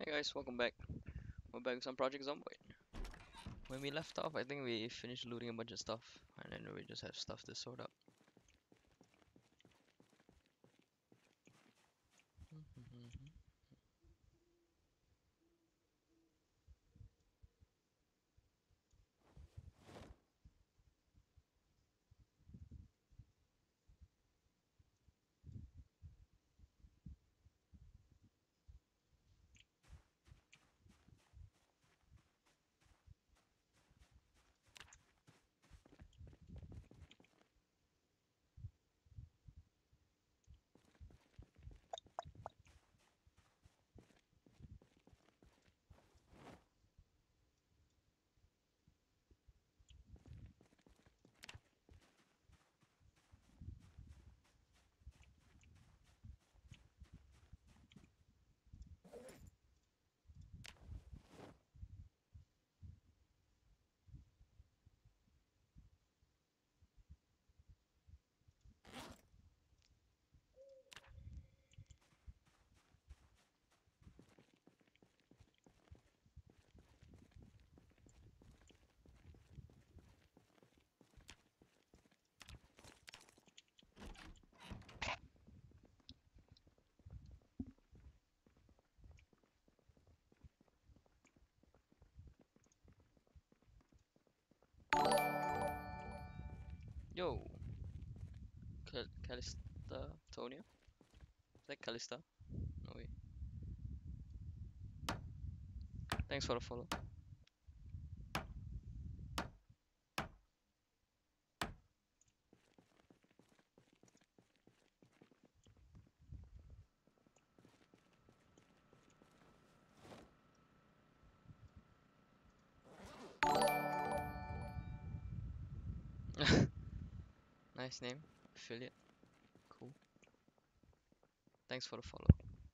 Hey guys, welcome back. We're back with some Project Zomboid. When we left off, I think we finished looting a bunch of stuff, and then we just have stuff to sort out. Yo, Calista Tonia? Is that Calista? No way. Thanks for the follow. Nice name, affiliate. Cool. Thanks for the follow.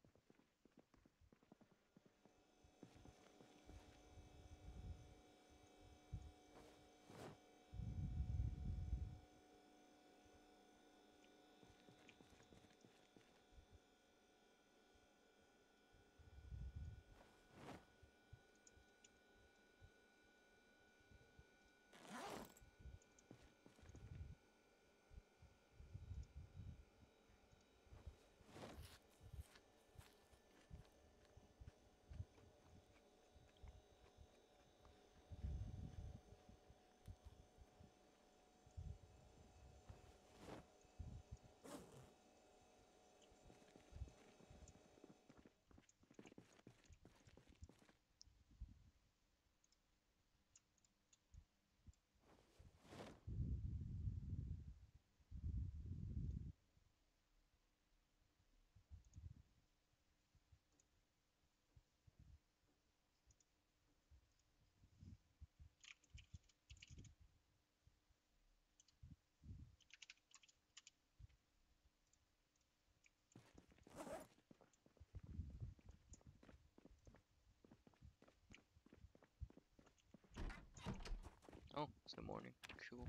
Oh, it's the morning. Cool.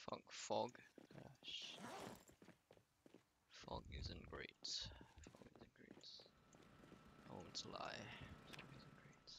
Fog. Gosh. Fog isn't great. Fog isn't great. I won't lie. Fog isn't great.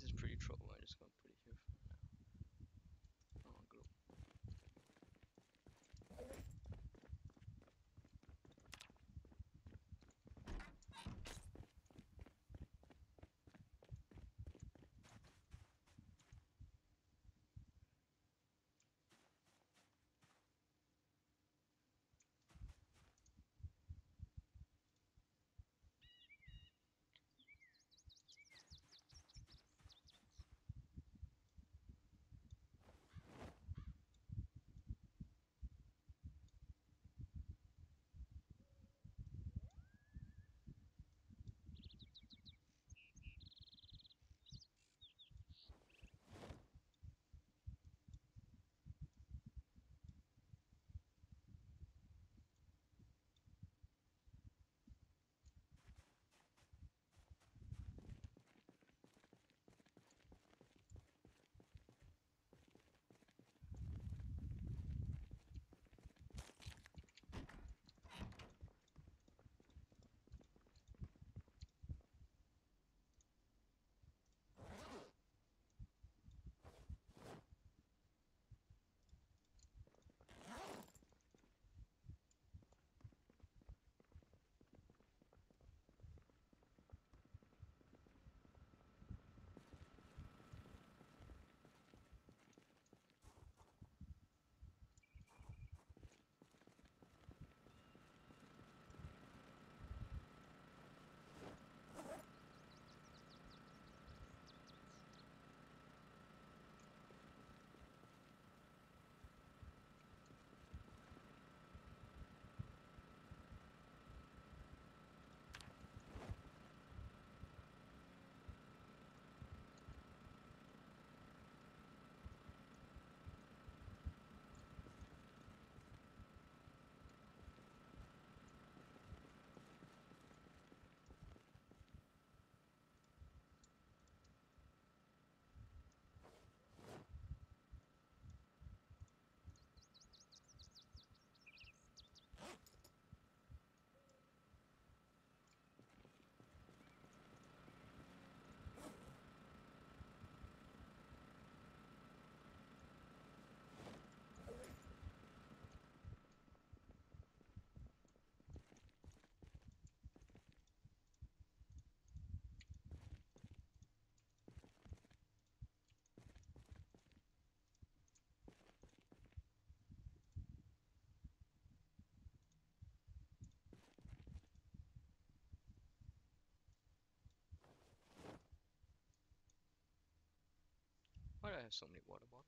This is pretty trouble. I'm just gonna put it here for now. Oh, glue. Why do I have so many water bottles?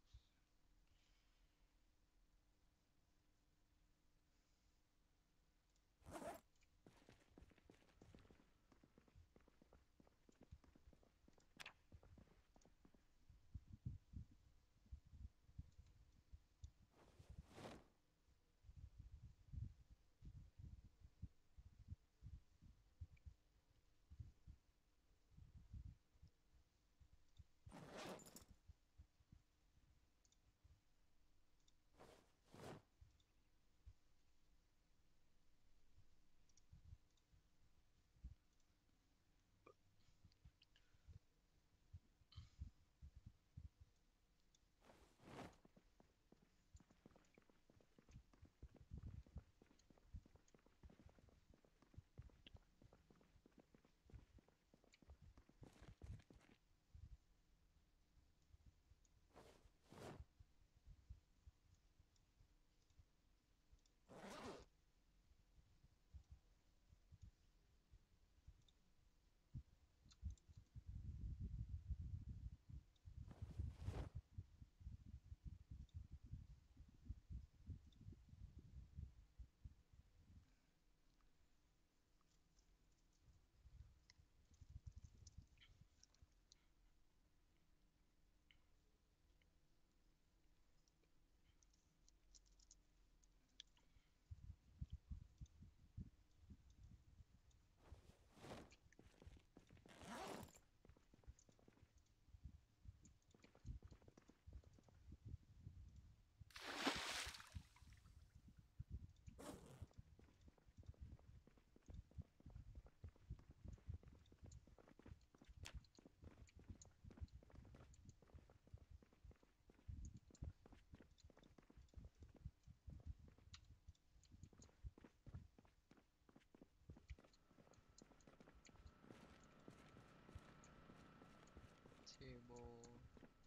Table.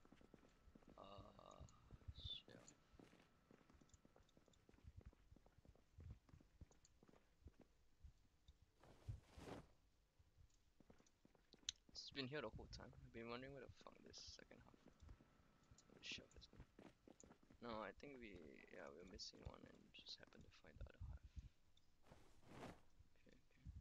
Shelf. It's been here the whole time. I've been wondering where the fuck this second half of the shelf is going. No, I think we're missing one and just happened to find the other half. Okay.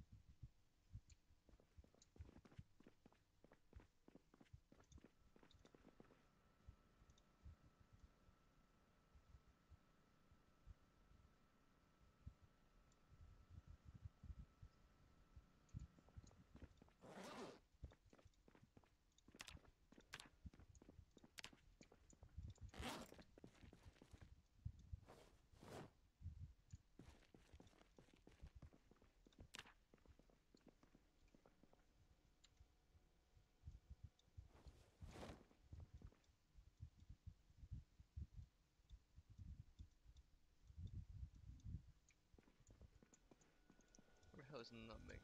Where the hell is nutmeg?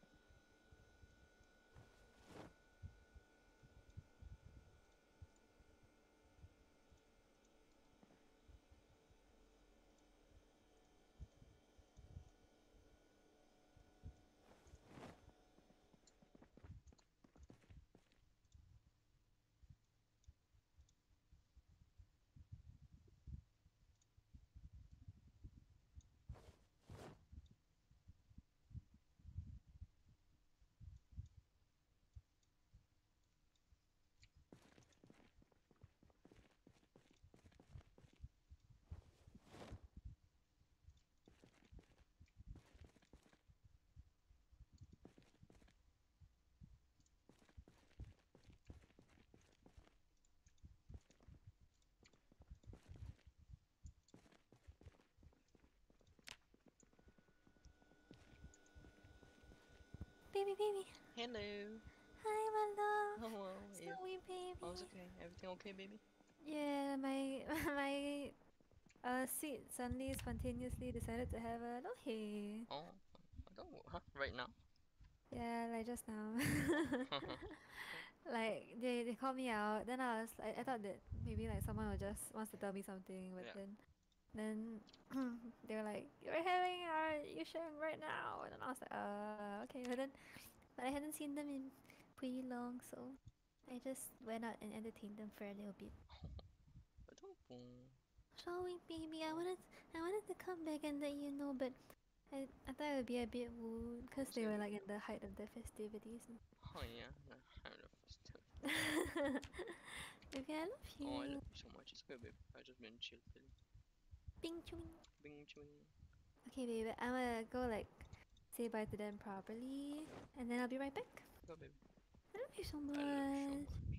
Baby. Hello. Hi, my love. Hello. Snowy baby. Oh, it's okay. Everything okay, baby? Yeah, my my seat suddenly spontaneously decided to have a little hay. Oh, I don't. Huh? Right now? Yeah, like just now. Okay. Like they called me out. Then I thought that maybe like someone will just wants to tell me something, but Yeah. then they were like, "You're having you showing right now," and then I was like, okay." But I hadn't seen them in pretty long, so I just went out and entertained them for a little bit. I don't. Sorry, baby. Oh, I wanted to come back and let you know, but I thought it would be a bit rude because it's they good. were like in the height of the festivities. Oh yeah. No, I'm the first time. Baby, I love Oh, I you. love you so much. It's good, babe. I just been chill pilling. Bing chewing. Bing chewing. Okay, baby. I'm gonna go like say bye to them properly, and then I'll be right back. Go, baby. I love you so I love you so much. much.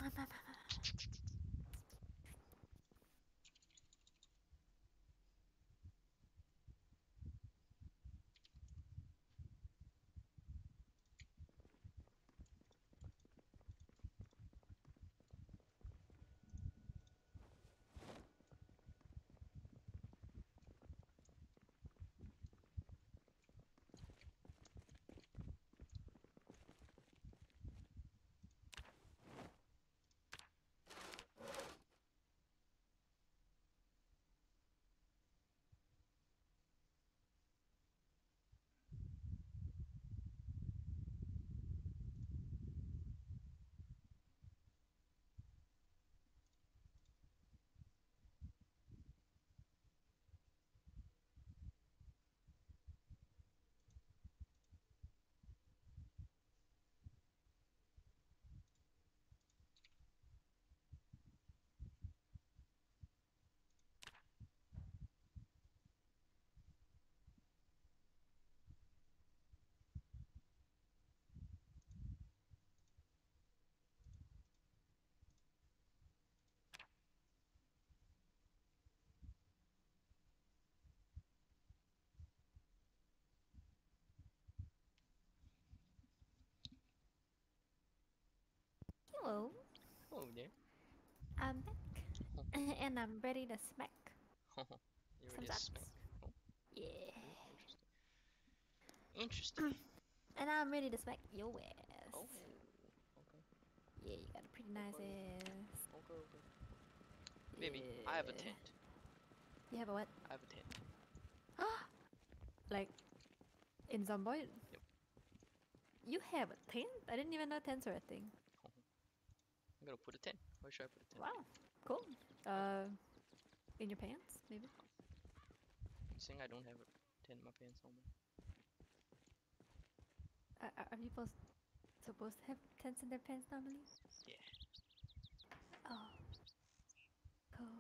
Hello, Oh yeah. I'm back, and I'm ready to smack You some already a smack. shots. Oh, Yeah, interesting. Interesting. and I'm ready to smack your ass. Oh, okay. Yeah, you got a pretty nice ass. Okay, okay. Baby, I have a Yeah. tent. You have a what? I have a tent. Like in Zomboid? Yep. You have a tent? I didn't even know tents were a thing. I'm gonna put a tent. Where should I put a tent? Wow. Cool. Uh, in your pants, maybe? You saying I don't have a tent in my pants somewhere? Are people supposed to have tents in their pants normally? Yeah. Oh, cool.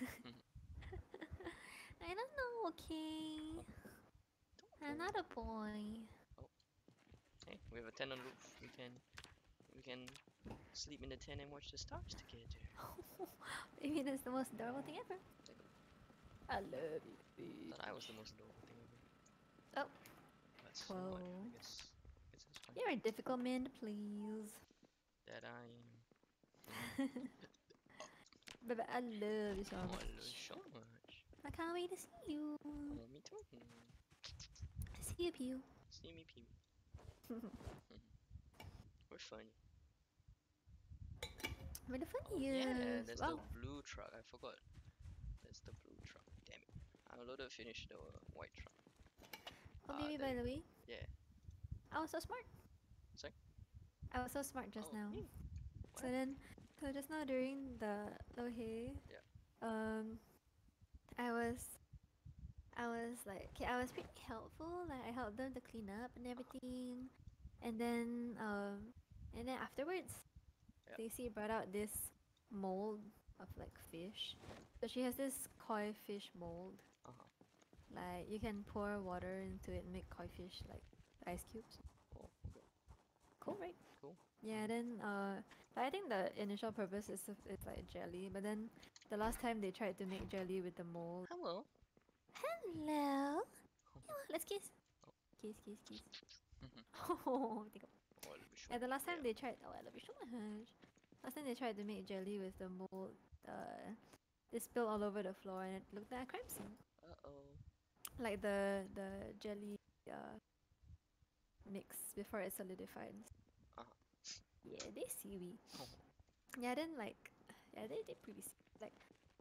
I don't know, okay? I'm not a boy. Oh. Hey, we have a tent on the roof. We can sleep in the tent and watch the stars together. Maybe that's the most adorable thing ever. Take a I love you, bitch. Thought I was the most adorable thing ever. Oh. But Whoa. what? I guess that's fine. You're a difficult man to please. That I am. Baby, I love you so Oh, I much. love you so much. I can't wait to see you. Oh, me too. See you, Pew. See me, Pee. We're funny. We're the Oh yeah, funniest. that's Wow. the blue truck. I forgot. That's the blue truck. Damn it. I loaded finish the white truck. Oh, baby, by the way, Yeah. I was so smart. Sorry? I was so smart just Oh, now. me? So then, so just now during the Lohe, Yeah. um, I was, I was like, okay, I was pretty helpful. Like I helped them to clean up and everything, and then afterwards, Yeah. Stacy brought out this mold of like fish. So she has this koi fish mold. Uh-huh. Like you can pour water into it and make koi fish like ice cubes. Oh, okay. Cool, right? Cool. Yeah. Then I think the initial purpose is it's like jelly, but then the last time they tried to make jelly with the mold. Hello. Hello. Let's kiss. Oh. Kiss, kiss, kiss. Oh, Oh, let me show yeah. The last time yeah. they tried. Oh, I love you so much. Last time they tried to make jelly with the mold. They spilled all over the floor and it looked like a crime scene. Uh-oh. Like the jelly mix before it solidified. Uh-huh. Yeah, they seaweed. Oh. Yeah, then like, yeah, they pretty like,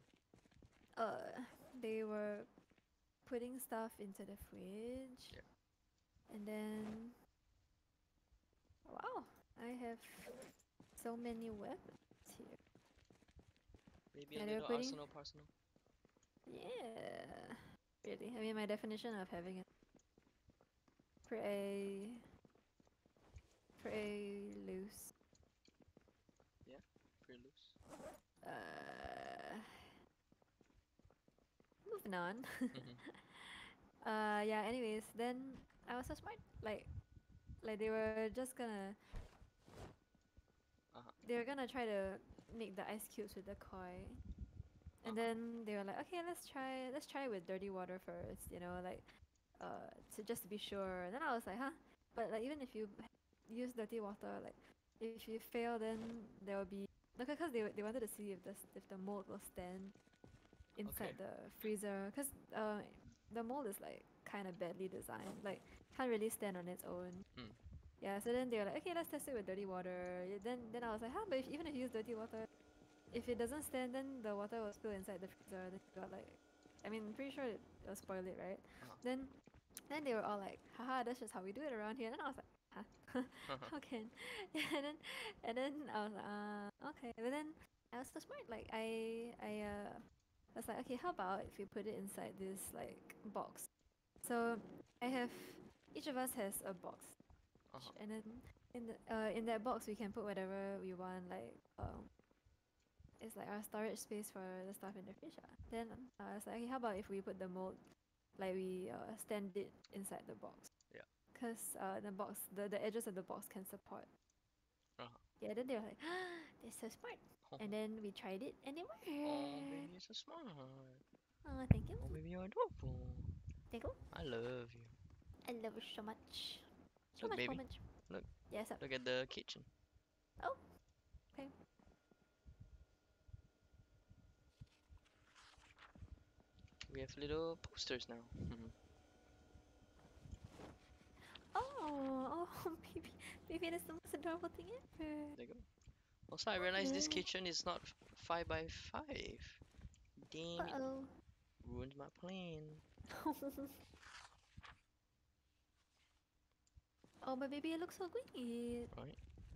they were putting stuff into the fridge. Yeah. And then, wow, I have so many weapons here. Maybe Yeah, a they were little putting. arsenal. Yeah, really. I mean, my definition of having it pretty loose. Yeah. Pretty loose. Uh, moving on. Mm-hmm. Yeah. Anyways, then I was so smart. Like they were just gonna. Uh-huh. They were gonna try to make the ice cubes with the koi, and then they were like, okay, let's try with dirty water first. You know, like, to just to be sure. And then I was like, huh? But like even if you use dirty water, like if you fail, then there will be because they wanted to see if the mold will stand inside Okay. the freezer because the mold is like kind of badly designed, like can't really stand on its own. Mm. Yeah, so then they were like, okay, let's test it with dirty water. Then I was like, huh, but even if you use dirty water, if it doesn't stand, then the water will spill inside the freezer. Then you got like, I mean, I'm pretty sure it'll spoil it, right? Uh-huh. Then they were all like, haha, that's just how we do it around here. And then I was like, huh, how can? Yeah, and then I was like, okay. But then I was so smart. Like I was like, okay, how about if you put it inside this like box? So I have each of us has a box, Uh-huh. and then in that box we can put whatever we want. Like it's like our storage space for the stuff in the fridge. Then I was like, okay, how about if we put the mold, like we stand it inside the box? Yeah. Cause the box, the edges of the box can support. Uh-huh. Yeah. Then they were like, ah, they're so smart. And then we tried it, and it worked. Oh, baby, you're so smart. Oh, thank you. Oh, baby, you're adorable. Thank you. I love you. I love you so much. So Look, much, so baby. much. Look. Yes, Look at the kitchen. Oh, okay. We have little posters now. Oh, baby, baby, that's the most adorable thing ever. There you go. Also, I realized this Okay. kitchen is not 5 by 5. Damn it, Uh-oh. ruined my plan. Oh, but baby, it looks so great. Right?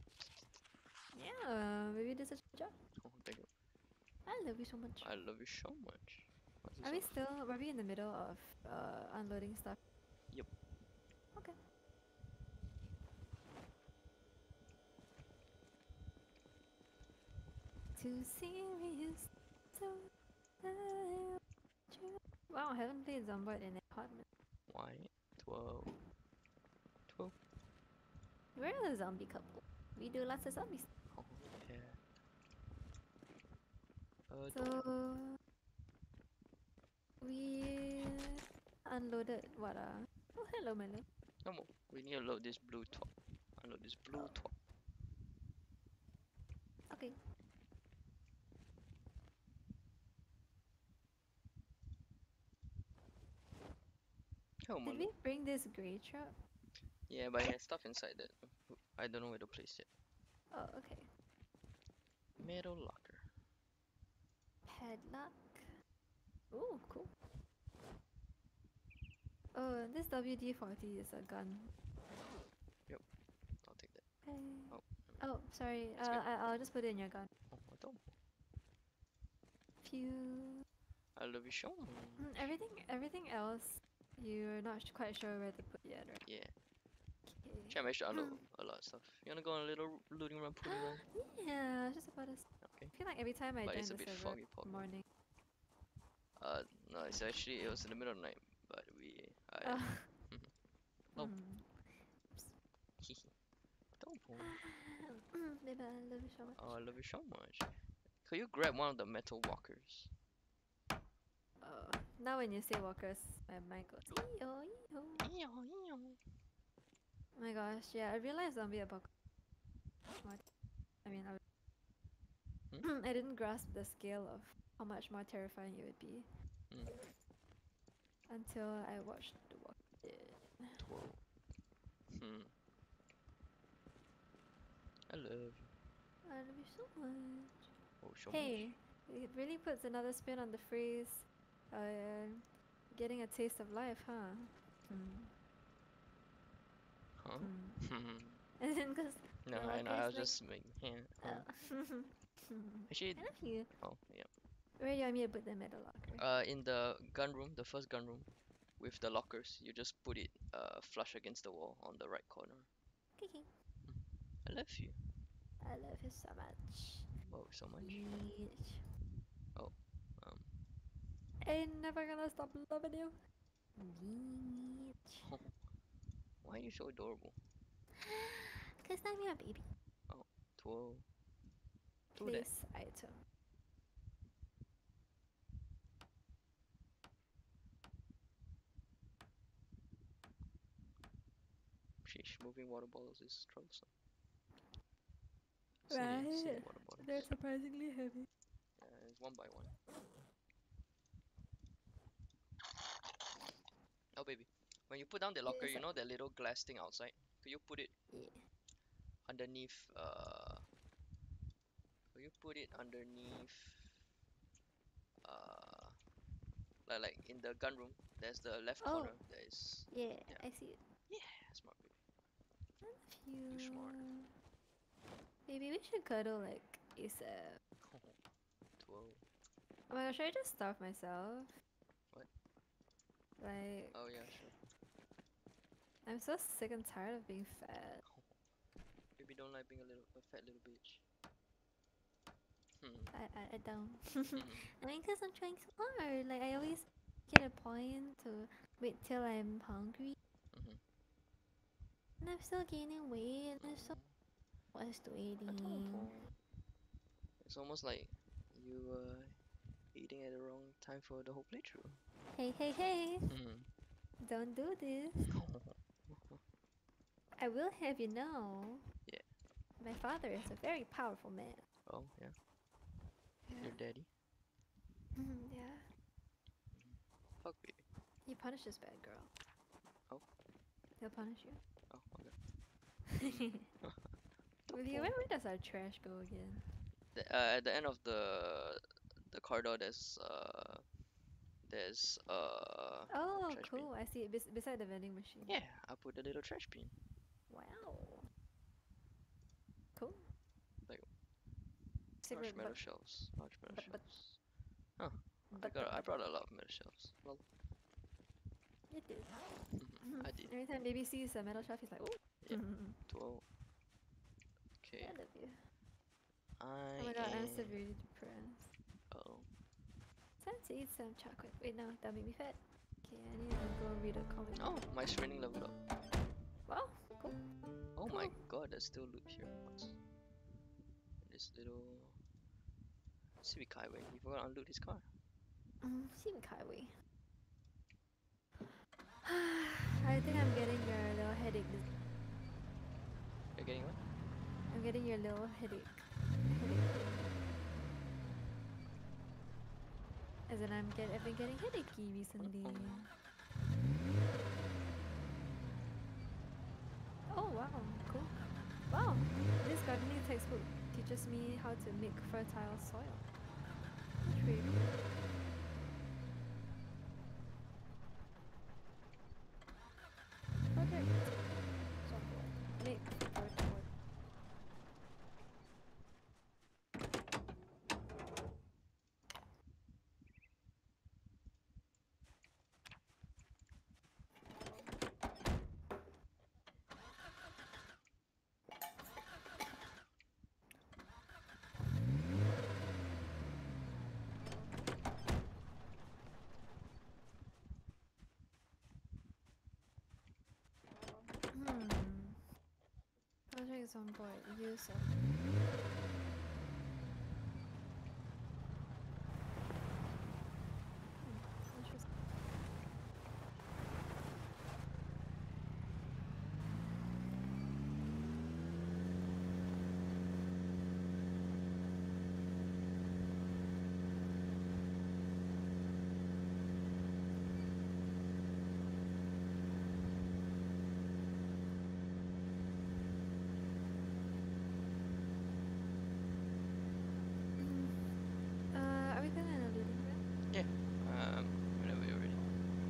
Yeah, baby did such a good job. Oh, thank you. I love you so much. I love you so much. What's this Are we on the still? Are we in the middle of unloading stuff? Yep. Okay. Too serious. So wow, I haven't played Zomboid in a hot minute. Why? 12. 12. We're a zombie couple. We do lots of zombies. Oh, yeah. So we unloaded what? Oh, hello, my love. No more. We need to load this blue top. Unload this blue Oh, top. okay. Oh, my Did we love. bring this gray truck? Yeah, but it has stuff inside that. I don't know where to place it. Oh, okay. Metal locker. Padlock. Ooh, cool. Oh, this WD-40 is a gun. Yep, I'll take that. Hey. Oh, Oh, sorry. it's good. I'll just put it in your gun. Oh, I don't. Phew. I love you so much. Everything else, you're not quite sure where to put yet, right? Yeah. Okay. Actually, I managed to unload a lot of stuff. You wanna go on a little looting run, pooting run? Yeah, it's just about us. Okay. I feel like every time I But join it's a the bit server foggy, foggy. morning. No, it's actually, it was in the middle of the night, but Uh, Oh. Oops. Don't pull. Baby, I love you so much. Oh, I love you so much. Could you grab one of the metal walkers? Now when you say walkers, my mind goes ee-oh, ee-oh. Oh my gosh, yeah, I realized zombie apocalypse. I mean, I didn't grasp the scale of how much more terrifying it would be until I watched The Walking Dead. 12. I love you. I love you so much. Oh, so Hey, it really puts another spin on the phrase, getting a taste of life, huh? much. Huh? And then because No, the I know. I walkers was like, just making. Yeah. Actually, I love you. oh yeah. Where do you want me to put them at the locker? In the gun room, the first gun room, with the lockers, you just put it flush against the wall on the right corner. Kiki. I love you. I love you so much. Oh, so much. Yeesh. Oh, Ain't never gonna stop loving you. Yeesh. why are you so adorable? Cause I'm your baby. Oh, 12. Do that. Place item. Sheesh, moving water bottles is troublesome. Right. Silly water bottles. They're surprisingly heavy. It's one by one. Oh, baby. When you put down the locker, Yes, you know that little glass thing outside? Could you put it yeah. underneath, could you put it underneath, uh, like in the gun room, there's the left Oh, corner, there is, yeah, yeah, I see it. yeah, smart baby, I love you smart. you. Maybe we should cuddle like ASAP. 12, Oh my gosh, should I just starve myself? what? Like, Oh yeah, sure. I'm so sick and tired of being fat. Baby don't like being a fat little bitch. I don't. I mean, because I'm trying so hard. Like, I always get a point to wait till I'm hungry. And I'm still gaining weight and I'm so I don't frustrating. know. It's almost like you eating at the wrong time for the whole playthrough. Hey, hey, hey! Don't do this. I will have you know. Yeah. My father is a very powerful man. Oh yeah. Yeah. Your daddy. Yeah. Fuck baby. He punishes bad girl. Oh. He'll punish you. Oh okay. Vivi, where does our trash go again? At the end of the corridor, there's Oh, trash bin. cool. I see it beside the vending machine. Yeah, I put the little trash bin. Wow. Cool. Like large Cigarette metal butt, shelves. Large metal but, shelves. Huh. but, I brought a lot of metal shelves. Well, it did. I did. Every time baby sees a metal shelf, he's like, oh. Yeah. 12. Okay. I love you. Oh I my god, I'm am. severely depressed. Oh. Time to eat some chocolate. Wait, no, that'll make me fat. Okay, I need to go read a comic. Oh, my training leveled up. Wow, cool. Oh Cool. my god, there's still loot here. What? This little Civic Highway. You forgot to unload his car. Civic Highway. I think I'm getting your little headache. You're getting what? I'm getting your little headache. As in, I've been getting headachy recently. Oh wow, cool. Wow, this gardening textbook teaches me how to make fertile soil. That's really cool. Project Zomboid. Make fertile. Project Zomboid. Use of. Interesting. Are we gonna end a looting run? Yeah. Whenever you're ready.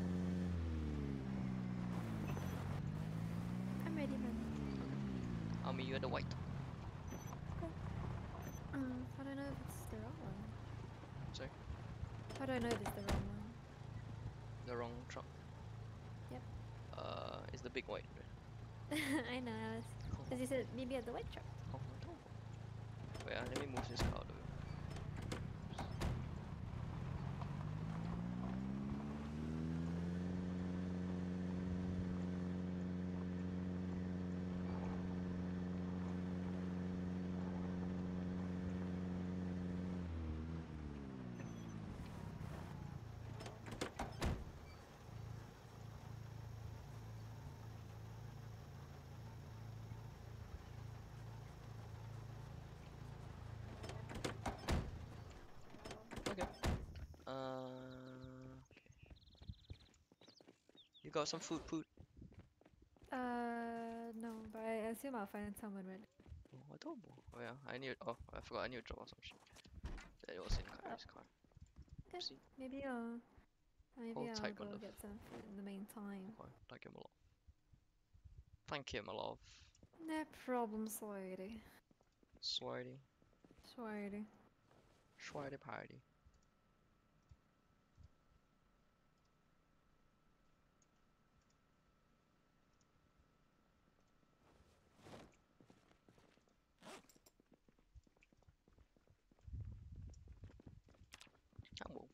I'm ready, man. I'll meet you at the white. Okay. How do I know if it's the wrong one? Sorry? How do I know if it's the wrong one? The wrong truck. Yep. It's the big white. I know, because you said maybe at the white truck. Oh, no. Wait, let me move this car out of the way. Okay. Okay. You got some food, Poot? No, but I assume I'll find someone right. Oh, adobo. Oh yeah, I forgot I need to drop off some shit. That it was in Kyrie's car. Okay. See? Maybe I'll Hold tight, my go love. get some food in the meantime. Okay, thank you, my love. Thank you, my love. No problem, sweetie. Sweaty. Sweetie. Sweaty party. Ammo.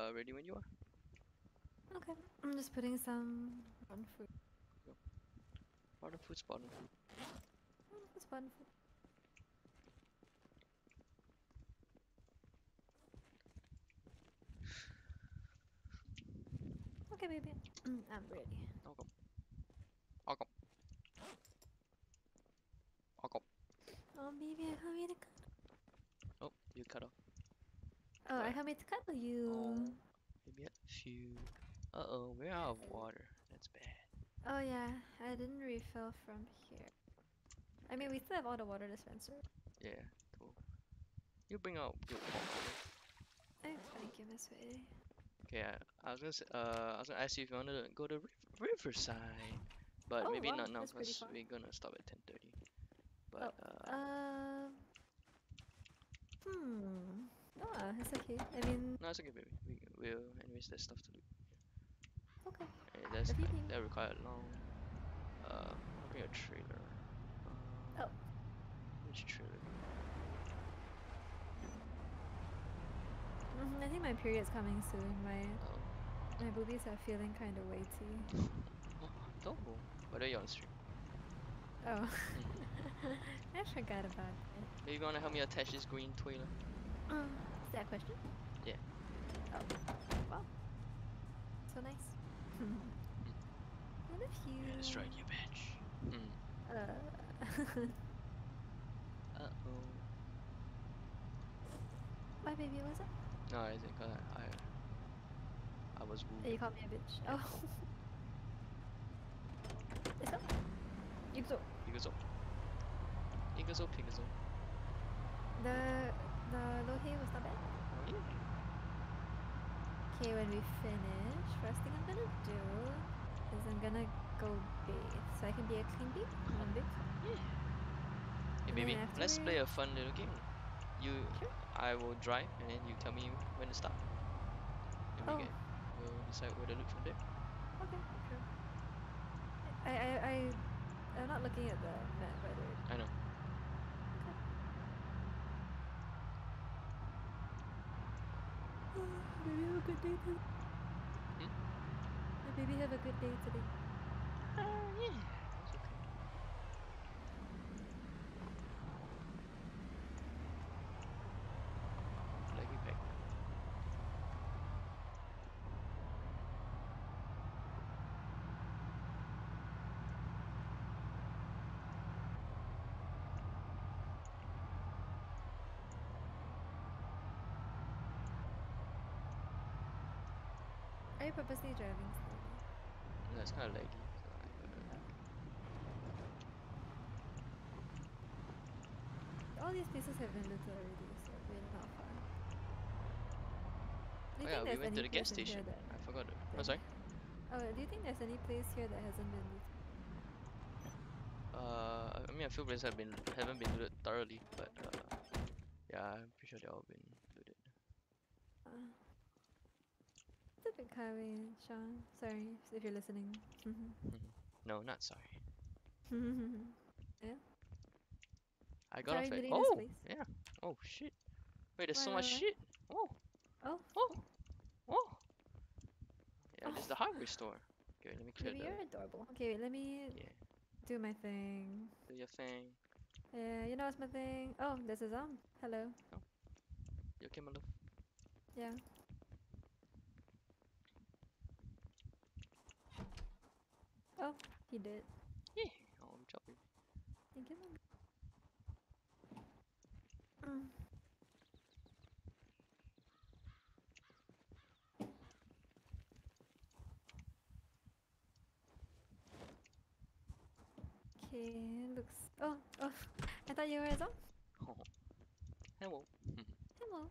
Ready when you are. Okay. I'm just putting some rotten fruit. Spotted food, spotted food. It's fun food. Okay, baby. I'm ready. Welcome. Welcome. Welcome. Oh, baby, I can't wait to cut. Oh, you cut off. Oh, I But can't wait to cuddle oh, you. maybe a few. Uh-oh, we're out of water. That's bad. Oh yeah, I didn't refill from here. I mean, we still have all the water dispenser. Yeah, cool. You bring out your pot. Oh, thank you, Miss Way. Okay, I was gonna ask you if you wanted to go to Riverside, but Oh maybe wow, not now that's pretty because far. we're gonna stop at 10:30. But Oh, um, no, it's okay. I mean, no, it's okay, baby. We'll anyways, there's stuff to do. okay. That's If you like think. that require long. I'll bring a trailer. Oh, Which trailer? I think my period's coming soon. Oh, My boobies are feeling kind of weighty. oh, don't. But are you on stream? Oh, I forgot about that. Maybe you wanna help me attach this green trailer? Is that a question? Yeah. Oh, wow, so nice. What if you? Yeah, destroyed your bitch. Uh-oh. Why, baby? Was it? No, I think I was Oh, wooed. you called me a bitch. Yeah. Oh, it's up. You go. Pigazo. Pigazo, Pigazo. The low hay was not bad. Oh yeah. Okay, when we finish, first thing I'm gonna do is I'm gonna go bathe, so I can be a clean baby. Babe. Yeah. Hey And baby, then let's play a afterwards, fun little game. You, sure. I will drive, and then you tell me when to stop, and Oh, we'll decide where to look from there. okay, sure. I'm not looking at the map, by the way. I know. Maybe have a good day today. Hmm? Maybe have a good day today. Yeah. That's okay. Leggy pack. Are you purposely driving slowly? No, it's kind of laggy, so I gotta. All these places have been looted already, so we're not far. Do Oh you yeah, think we there's went to any the gas place in here station. that I forgot to. Oh that sorry. Oh, do you think there's any place here that hasn't been looted? I mean, a few places haven't been looted thoroughly, but yeah, I'm pretty sure they all been looted. Uh, it's a big highway, Sean. Sorry if you're listening. No, not sorry. Yeah. I got Sorry, off at. invading this Oh place. yeah. Oh shit. Wait, there's so much Why? shit. Oh, Oh, oh, oh. Yeah, oh, there's the hardware store. Okay, let me clear baby, the. you're adorable. Okay, wait, let me Yeah, do my thing. do your thing. Yeah, you know what's my thing? Oh, there's a Hello. Oh, you okay, my love? Yeah. Oh, he did. Yeah. Oh, good job, baby. Thank you, mommy. Mm. Okay, looks. Oh, I thought you were a zombie. Oh, hello. Hello.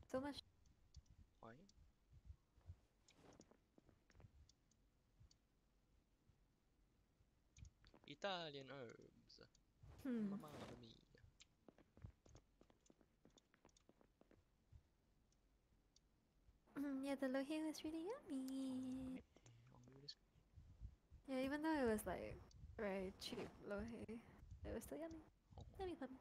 So much. Why? Italian herbs. Mamma mia. Yeah, the lohe was really yummy. Yeah, even though it was like very cheap lohe, it was still yummy. Yummy puppy.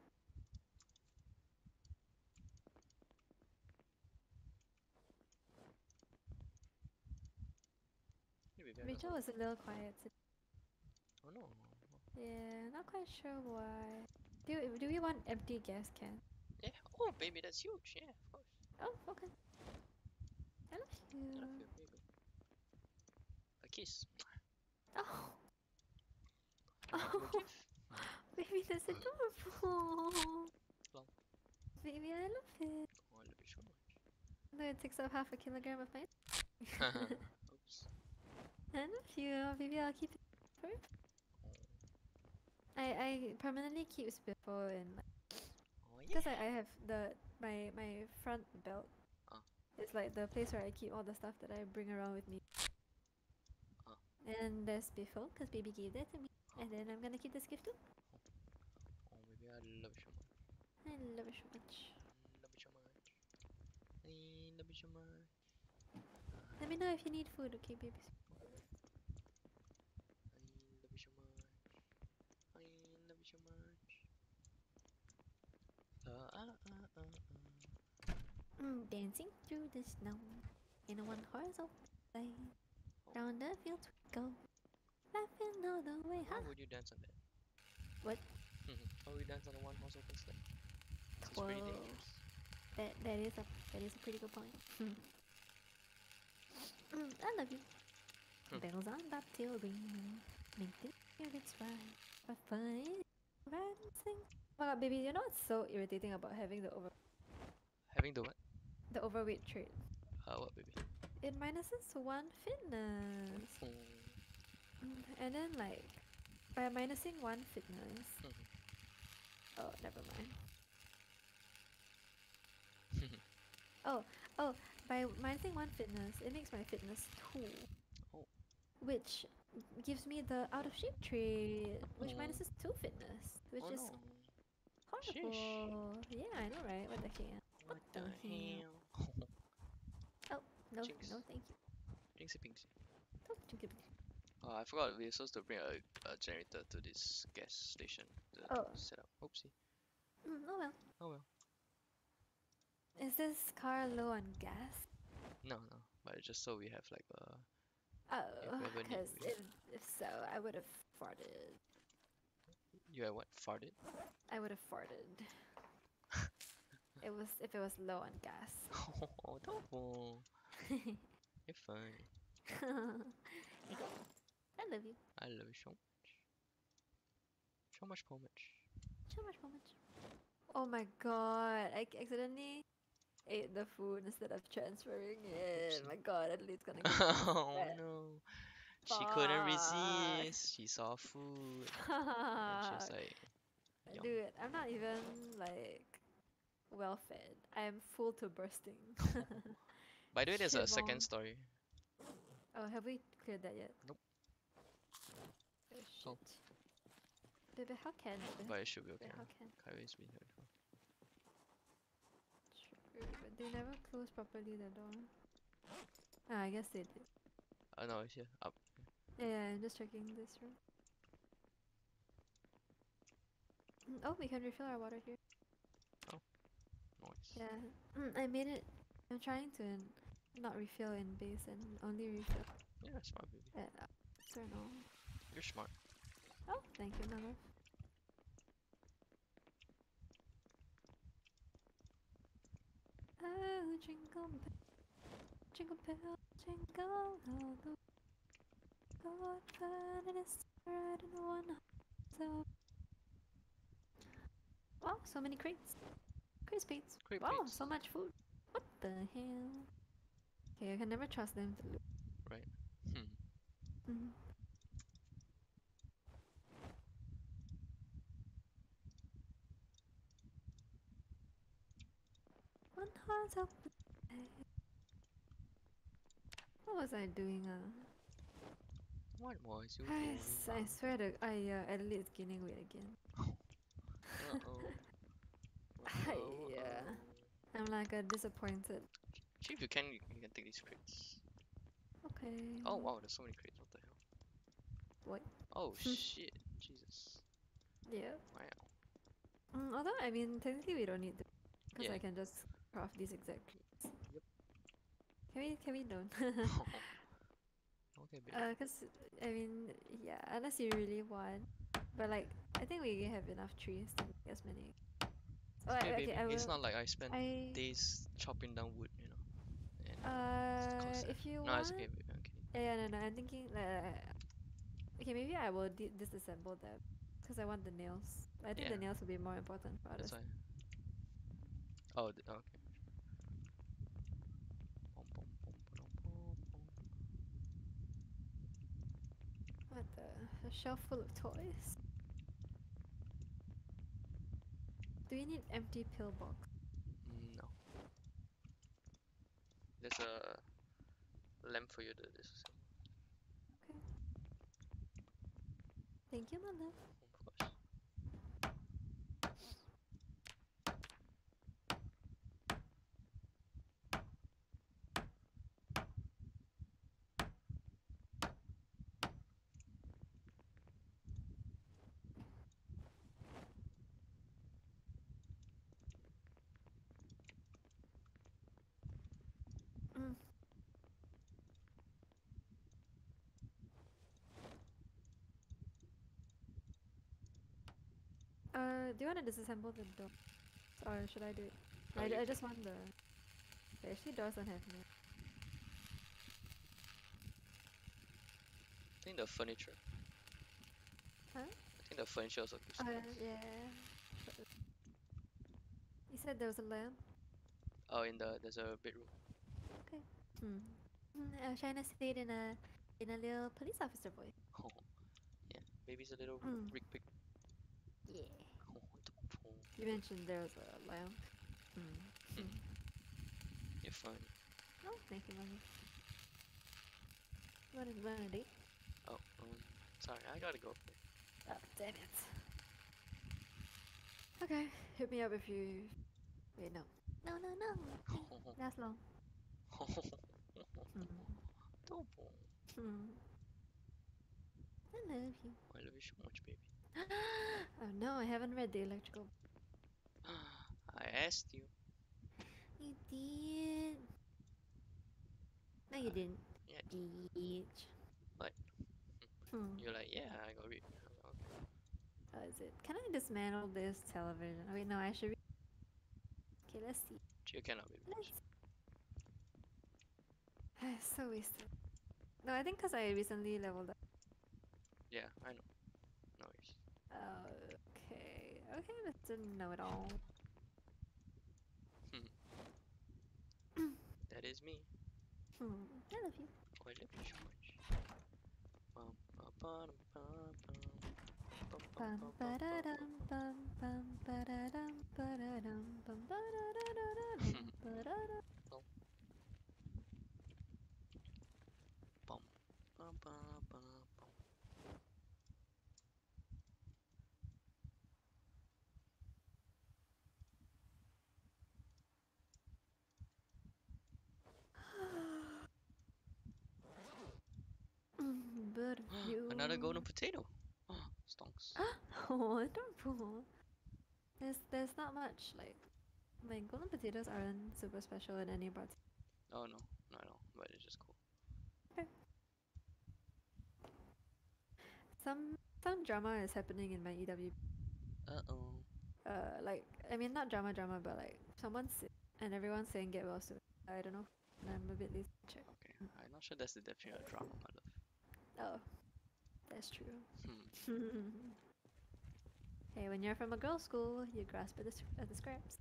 Hey, baby, I got Rachel some. was a little quiet today. Oh no. Yeah, not quite sure why. Do we want empty gas can? Yeah. Oh, baby, that's huge. Yeah, of course. Oh, okay. I love you. I love you, baby. A kiss. Oh, You want more oh, gift? baby, that's adorable. Well, Baby, I love it. oh, I love you so much. No, it takes up half a kilogram of my. Oops. I love you, baby. I'll keep it. Forever. Oh, I permanently keep Spiffle in oh because yeah. I have my front belt. Ah. It's like the place where I keep all the stuff that I bring around with me. Ah. And there's Spiffle because baby gave that to me, Ah. and then I'm gonna keep this gift too. Oh, baby, I love you so much. I love it so much. Love you so much. I love you so much. Let me know if you need food, okay, babies? I love you so much. I love you so much. Dancing through the snow in a one horse open sleigh. Oh. Round the fields we go, laughing all the way. How Huh? would you dance on that? What? How would you dance on a one-horse open sleigh? It's Whoa. pretty dangerous. That is a pretty good point. I love you. Bells on bobtail ring, make the spirits rise. For fun, ride and sing. Oh my god, baby, you know what's so irritating about having Having the what? the overweight trait? What, baby? It minuses one fitness. And then like by minusing one fitness. Oh, never mind. Oh, by minusing one fitness, it makes my fitness 2. Oh. Which gives me the out of shape trait, which Oh. minuses 2 fitness, which Oh is no. horrible. Sheesh. Yeah, I know, right? What the heck? What the hell? Oh, no, Jinx. no, thank you. Jinxie Pinksy. Oh, thank you. Oh, I forgot we were supposed to bring a generator to this gas station to Oh. set up. Oopsie. Oh well. Oh well. Is this car low on gas? No, but it's just so we have like a. Oh, we ever need, because if so, I would have farted. You have what? Farted? I would have farted. If it was low on gas. Oh, don't. You're funny. I love you. I love you so much. So much. So much, so much. Oh my god! I accidentally ate the food instead of transferring it. Oopsie. My god, Adelaide's gonna get Oh fat. no. She couldn't Fuck. resist. She saw food. And she was Fuck. like, yum. Dude, I'm not even like well fed. I am full to bursting. By the way, there's a Shit second bomb. story. Oh, have we cleared that yet? Nope. Oh shit. Oh. Baby, how can it? But it should be okay. How can? Kyrie's been here before. True, but they never close properly the door. Ah, I guess they did. Oh no, it's here. Up. Yeah, I'm just checking this room. Oh, we can refill our water here. Nice. Yeah, I made it. I'm trying to not refill in base and only refill Yeah, smart baby. at external. You're smart. Oh, thank you, my love. Oh, jingle bell, jingle all the way. What fun it is to ride in one horse. Wow, so many crates. Crates. Great Wow, plates. so much food. What the hell? Okay, I can never trust them to loot. Right. One clouds up. What was I doing? What was you doing? I swear to Adelaide is gaining weight again. Uh-oh. Yeah. I'm like disappointed. Chief, you can take these crates. Okay. Oh wow, there's so many crates. What the hell? What? Oh shit, Jesus. Yeah. Wow. Although I mean, technically we don't need to, because Yeah. I can just craft these exact crates. Yep. Can we don't? Okay, baby. Cause I mean, yeah, unless you really want, but like I think we have enough trees to make as many. So It's okay, okay, baby. I It's will. not like I spent I days chopping down wood, you know, and it's cost if you No, it's want, okay, baby. I'm kidding. yeah, no, I'm thinking okay, maybe I will disassemble them, cause I want the nails. I think Yeah, the nails will be more important for that's others. why. Oh, okay. Bum, bum, bum, ba-dum, bum, bum. What a shelf full of toys. Do we need empty pillbox? No, there's a lamp for you to disassemble. Okay. Thank you, my love. Of course. Mm. Do you want to disassemble the door, or should I do it? Oh, you I can. just want the. Actually, doors don't have nails. I think the furniture. Huh? I think the furniture also gives nails. Yeah. You said there was a lamp. Oh, there's a bedroom. Okay. I was trying to say it in a little police officer voice. Oh, yeah. Baby's a little Mm. Rick Pick. Yeah. Oh, You mentioned there was a lamp. you're fine. Oh, thank you, mommy. Want a date? Oh, sorry, I gotta go. Oh, damn it. Okay, hit me up if you. Wait, no. No, no, no. That's long. Hmm. Don't. Hmm. I love you. I love you so much, baby. Oh no, I haven't read the electrical. I asked you. You did. No, you didn't. Yeah, Bitch. but Hmm. you're like, yeah, I got read. Okay. How is it? Can I dismantle this television? Oh, wait, no, I should. Okay, let's see. You cannot, baby. Let's. So wasted. No, I think because I recently leveled up. Yeah, I know. No worries. Okay. Okay, Mr. Know-it-all. That is me. I love you. Oh, I love you so much. Bum, bum, bum, bum, bum, bum, Bum bum, ba bum, da bum, dum bum bum ba da dum ba da dum bum ba da da da da dum bum. ba da da. Bum, bum, bum, bum, bum, bum. But Another you. golden potato. Stonks. Oh, don't pull. There's not much like. My golden potatoes aren't super special in any parts. Oh no, no, no, but it's just cool. Okay. Some drama is happening in my EW. Uh-oh. Like I mean not drama, but like someone's sick and everyone's saying get well soon. I don't know. And I'm a bit lazy to check. Okay, I'm not sure that's the definition of drama, my love. Oh, that's true. Hmm. Hey, when you're from a girls' school, you grasp at the scraps.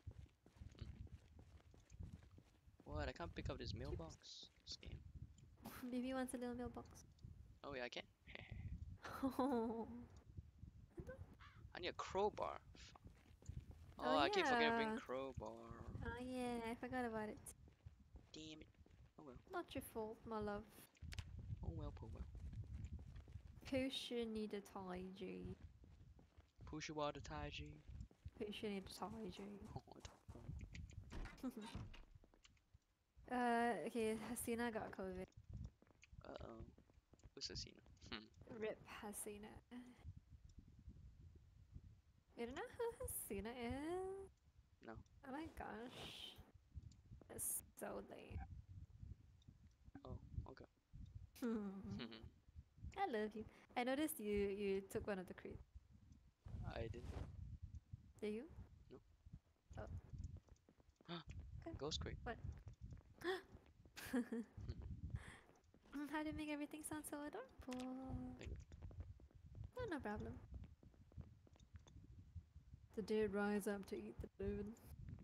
What? I can't pick up this Cute. mailbox. This game. Baby wants a little mailbox. Oh yeah, I can. Oh, I need a crowbar. Fuck. Oh, I keep forgetting to bring yeah. crowbar. Oh yeah, I forgot about it. Damn it. Oh well. Not your fault, my love. Oh well, oh well. Pusher need a taiji. Push your water, Taiji. Pusher need a taiji. Oh, Okay, Hasina got COVID. uh-oh. Who's Asina? Hmm. Rip Hasina. You don't know who Hasina is? No. Oh my gosh. It's so lame. Oh, okay. I love you. I noticed you took one of the crates. I didn't. Did you? No. Oh. Okay. Ghost crate. What? How do you make everything sound so adorable? Thank you. Oh, no problem. The dead rise up to eat the living.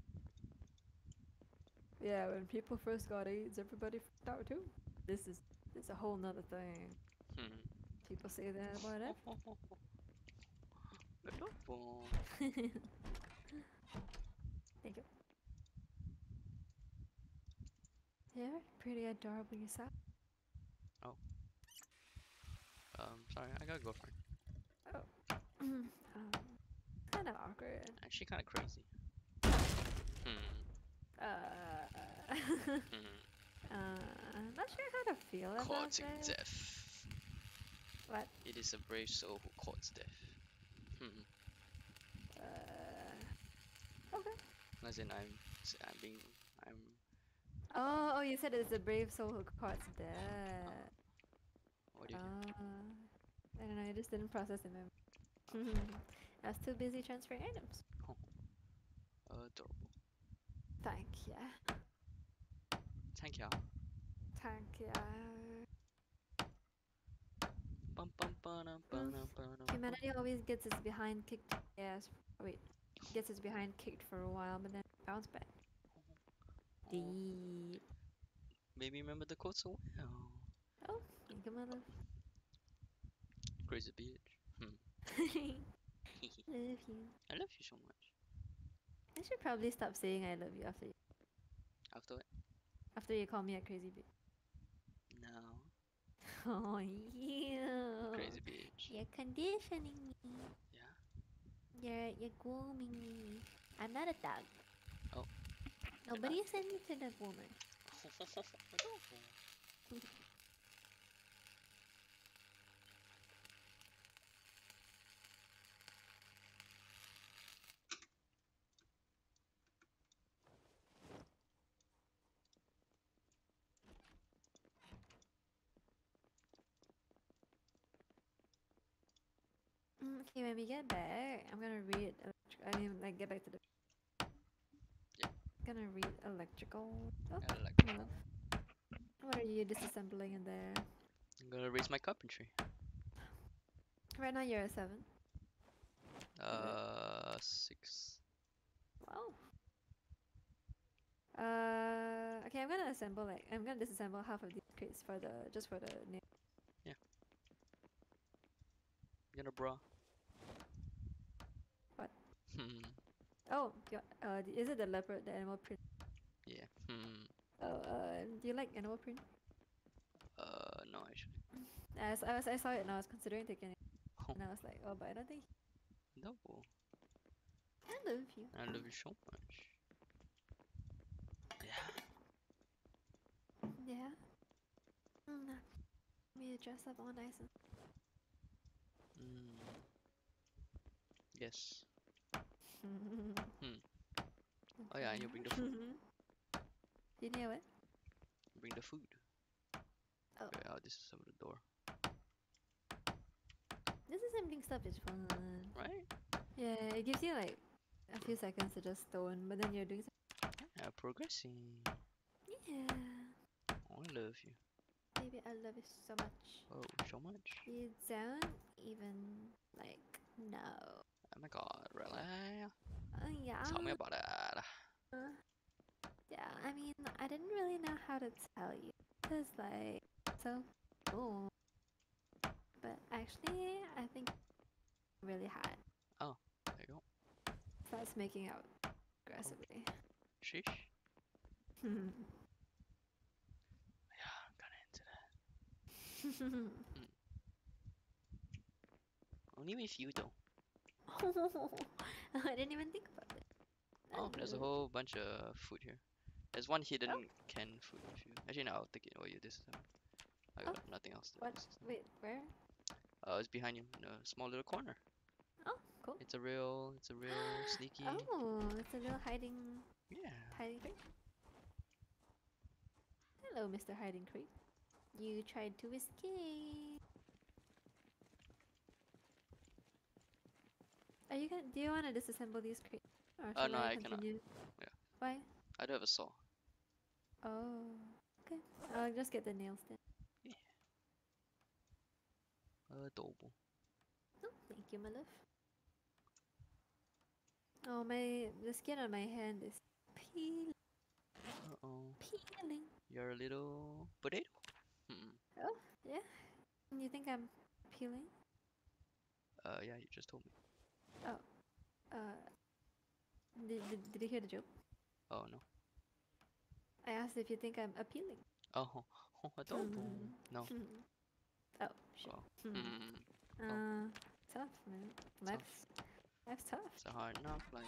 Yeah, when people first got AIDS, everybody freaked out too. This is a whole nother thing. People say that about Adorable. everything. Thank you. You're pretty adorable yourself. Oh. Sorry, I got a girlfriend. Oh. Kind of awkward. Actually, kind of crazy. Not sure how to feel about Courting that. death. What? It is a brave soul who courts death. Okay. As in, I'm. Oh, you said it's a brave soul who courts death. What do you think? I don't know, I just didn't process it. I was too busy transferring items. Oh, adorable. Thank ya. Thank you. Thank ya. Humanity always gets its behind kicked. Yes. Wait. Gets its behind kicked for a while, but then bounce back. Deep. Maybe remember the quote so well. Oh, thank you, my love. Crazy bitch. Love you. I love you so much. I should probably stop saying I love you After it? after you call me a crazy bitch. No. Oh, you. Crazy bitch. You're conditioning me. Yeah. You're grooming me. I'm not a dog. Oh. Nobody sent me to the groomer. Adorable. Okay, when we get back, I'm gonna read. Like, get back to the. Yeah. Gonna read electrical. Oh, I like my love. What are you disassembling in there? I'm gonna raise my carpentry. Right now you're a 7. 6. Wow. Okay, I'm gonna disassemble half of these crates for the nail. Yeah. You know, bra. What? Oh, is it the leopard, the animal print? Yeah. Oh, do you like animal print? No, actually. I saw it and I was considering taking it, and I was like, oh, but I don't think No. I love you. I love you so much. Yeah. Yeah. Let me dress up all nice and. Yes. Oh yeah, and you bring the food. You know what? Bring the food. Oh. Okay, I'll disassemble the door. Disassembling stuff is fun. Right? Yeah, it gives you like a few seconds to just stone, but then you're doing something. Yeah, progressing. Yeah. Oh, I love you. Baby, I love you so much. Oh, so much. You don't even like know. Oh my god, really? Yeah. Tell me about it. Yeah, I mean, I didn't really know how to tell you. Cause like, so cool. But actually, I think really hot. Oh, there you go. So starts making out aggressively. Sheesh. Yeah, I'm kinda into that. Only with you though. I didn't even think about it. Oh, there's a whole bunch of food here. There's one hidden canned food if you actually no, I'll take it while you disassemble. I got nothing else to What? disassemble. Wait, where? It's behind you in a small little corner. Oh, cool. It's a real sneaky. Oh, it's a little hiding Yeah. creep. Hello, Mr. Hiding Creep. You tried to escape. Are you gonna? Do you want to disassemble these crates, or shall No, I I cannot. continue? Yeah. Why? I do have a saw. Oh, okay. I'll just get the nails then. Yeah. Adorable. Oh, thank you, my love. Oh, the skin on my hand is peeling. Uh-oh. Peeling. You're a little potato. Oh, yeah. You think I'm peeling? Yeah, you just told me. Oh, uh, did you hear the joke? Oh no. I asked if you think I'm appealing. Oh, adorable. No. Oh, shit. Oh. Tough, man. Life's tough. It's a hard enough life.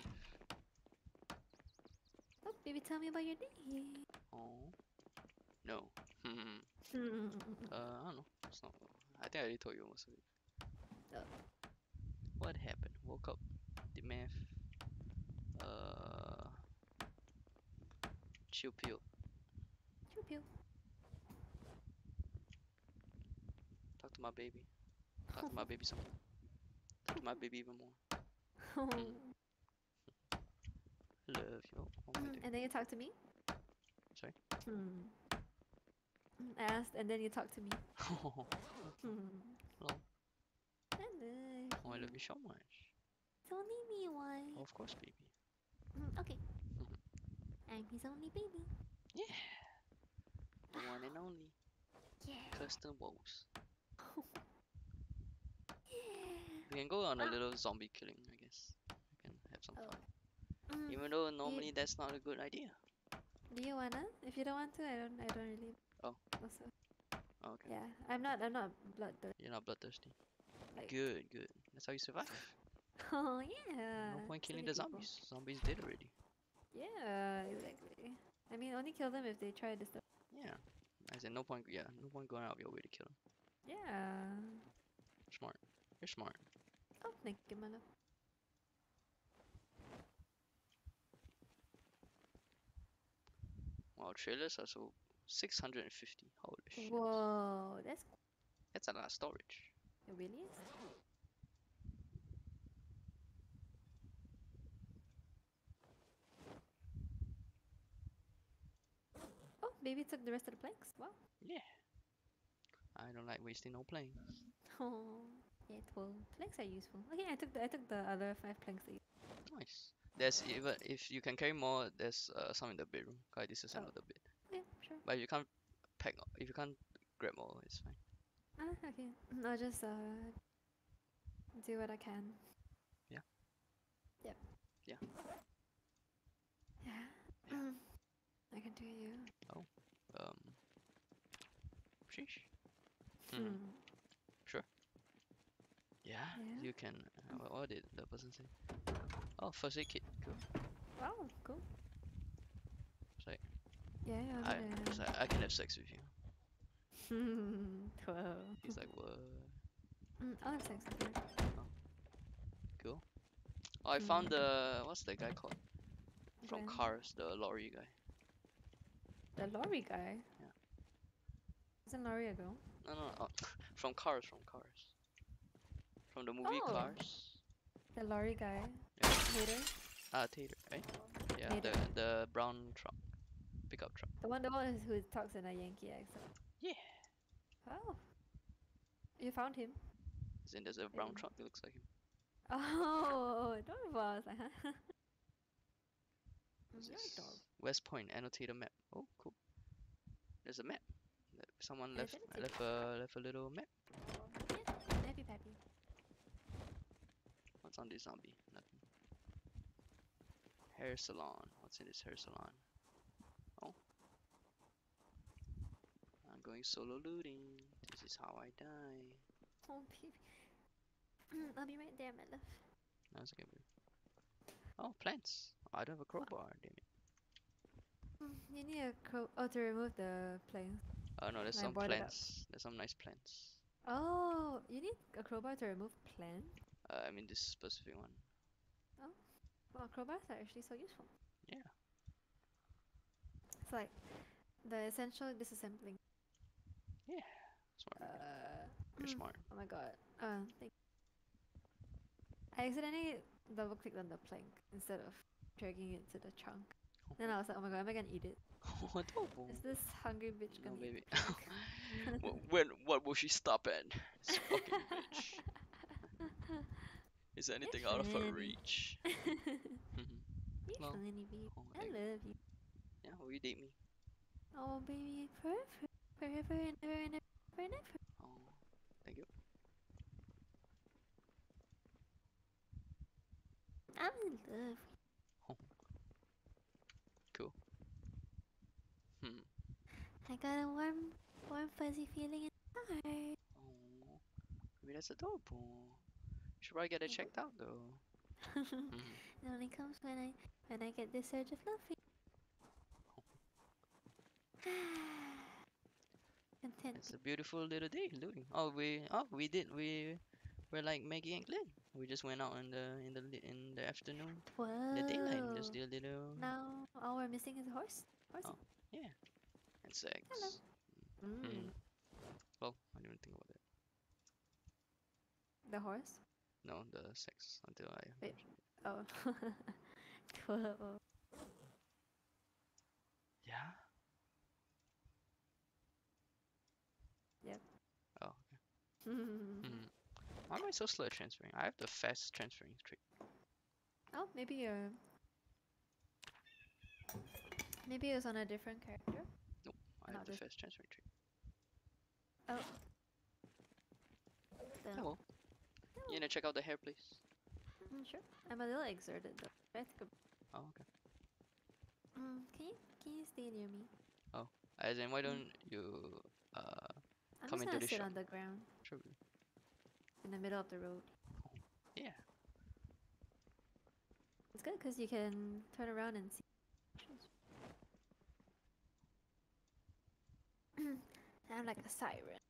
Oh, baby, tell me about your day. Oh. No. I don't know. It's not. I think I already told you most of it. Oh. What happened? Woke up. Did math. Chill pill. Pew pew. Talk to my baby. Talk to my baby some more. Talk to my baby even more. Love you. Oh, And then you talk to me? Sorry? I asked, and then you talk to me. Hello. Hello. Oh, I love you so much. It's only me, why? Oh, of course, baby. Okay. I'm his only baby. Yeah. The one and only. Yeah. Custom woes. Yeah. We can go on a little zombie killing, I guess. We can have some fun. Even though normally that's not a good idea. Do you wanna? If you don't want to, I don't really. Oh. Also. Oh, okay. Yeah, I'm not bloodthirsty. You're not bloodthirsty. Like. Good. That's how you survive. Oh yeah. No point killing the zombies. Zombies dead already. Yeah, exactly. I mean, only kill them if they try this stuff. Yeah. I said no point. Yeah, no point going out of your way to kill them. Yeah. Smart. You're smart. Oh, thank you, my love. Wow, trailers are so 650. Holy shit. Whoa, That's a lot of storage. it really is. Oh, baby took the rest of the planks. Wow. Yeah. I don't like wasting no planks. Oh, yeah, well, planks are useful. Okay, I took the other 5 planks that you. Nice. There's even if you can carry more, there's some in the bedroom. I disassembled a bit. Yeah, sure. But if you can't if you can't grab more, it's fine. Okay. I'll just do what I can. Yeah. Yep. Yeah. Yeah. I can do you. Oh. Sheesh. Sure. Yeah. You can. What did the person say? Oh, first aid kit. Cool. Wow, cool. It's like, Yeah, I can have sex with you. Whoa. He's like, what? I'll have sex with you. Oh. Cool. Oh, I found the what's that guy called? From Cars, the lorry guy. The lorry guy? Yeah. Isn't Lorry a girl? No. Oh, from Cars. From the movie Cars. The lorry guy. Yeah. Hater? Tater, right? Yeah, Hater. the brown truck. Pickup truck. The one who talks in a Yankee accent. Yeah. Oh. You found him? As in, there's a brown truck that looks like him. Oh, don't was. West Point, annotate a map. Oh, cool. There's a map. Someone left a little map. Yeah, happy pappy. What's on this zombie? Nothing. Hair salon. What's in this hair salon? Oh, I'm going solo looting. This is how I die. Oh, baby. I'll be right there, my love. No, it's okay, baby. Oh, plants. I don't have a crowbar. Damn it. You need a to remove the planks. Oh no, there's I some brought it up. plants. There's some nice plants. Oh, you need a crowbar to remove plants? I mean this specific one. Oh, well, crowbars are actually so useful. Yeah. It's like the essential disassembling. Yeah. Smart. You're smart. Oh my god. Thank I accidentally double clicked on the plank instead of dragging it to the trunk. Then I was like, oh my god, am I gonna eat it? Adorable. Is this hungry bitch No, gonna baby. eat the plank? What will she stop at? This fucking bitch. Is anything You're out of her funny. reach? You're Hello. funny, baby. Oh, I thank you. love you. Yeah, will you date me? Oh, baby, forever, forever and ever and ever and ever. Oh, thank you. I'm in love. Oh, cool. I got a warm, warm, fuzzy feeling in my heart. Oh, maybe that's adorable. Should probably get it checked out though. It only comes when I get this surge of love for you. Content. It's a beautiful little day, looting. We're like Maggie and Glenn. We just went out in the afternoon, Whoa. in the daylight, and just did a little. Now all we're missing is a horse. Horsey. Oh, yeah, and sex. Hello. Well, I didn't think about it. The horse? No, the sex until I. Wait. Oh. Whoa. Yeah. Yep. Oh, okay. Why am I so slow at transferring? I have the fast transferring trick. Oh, maybe it was on a different character. Nope, I have the fast transferring trick. Oh. Hello. You gonna check out the hair, please? Sure. I'm a little exerted though. I think. Oh, okay. Can you stay near me? Oh, as in, why don't you I'm come just into gonna the sit shop? on the ground Sure. in the middle of the road. Yeah. It's good because you can turn around and see. I'm like a siren.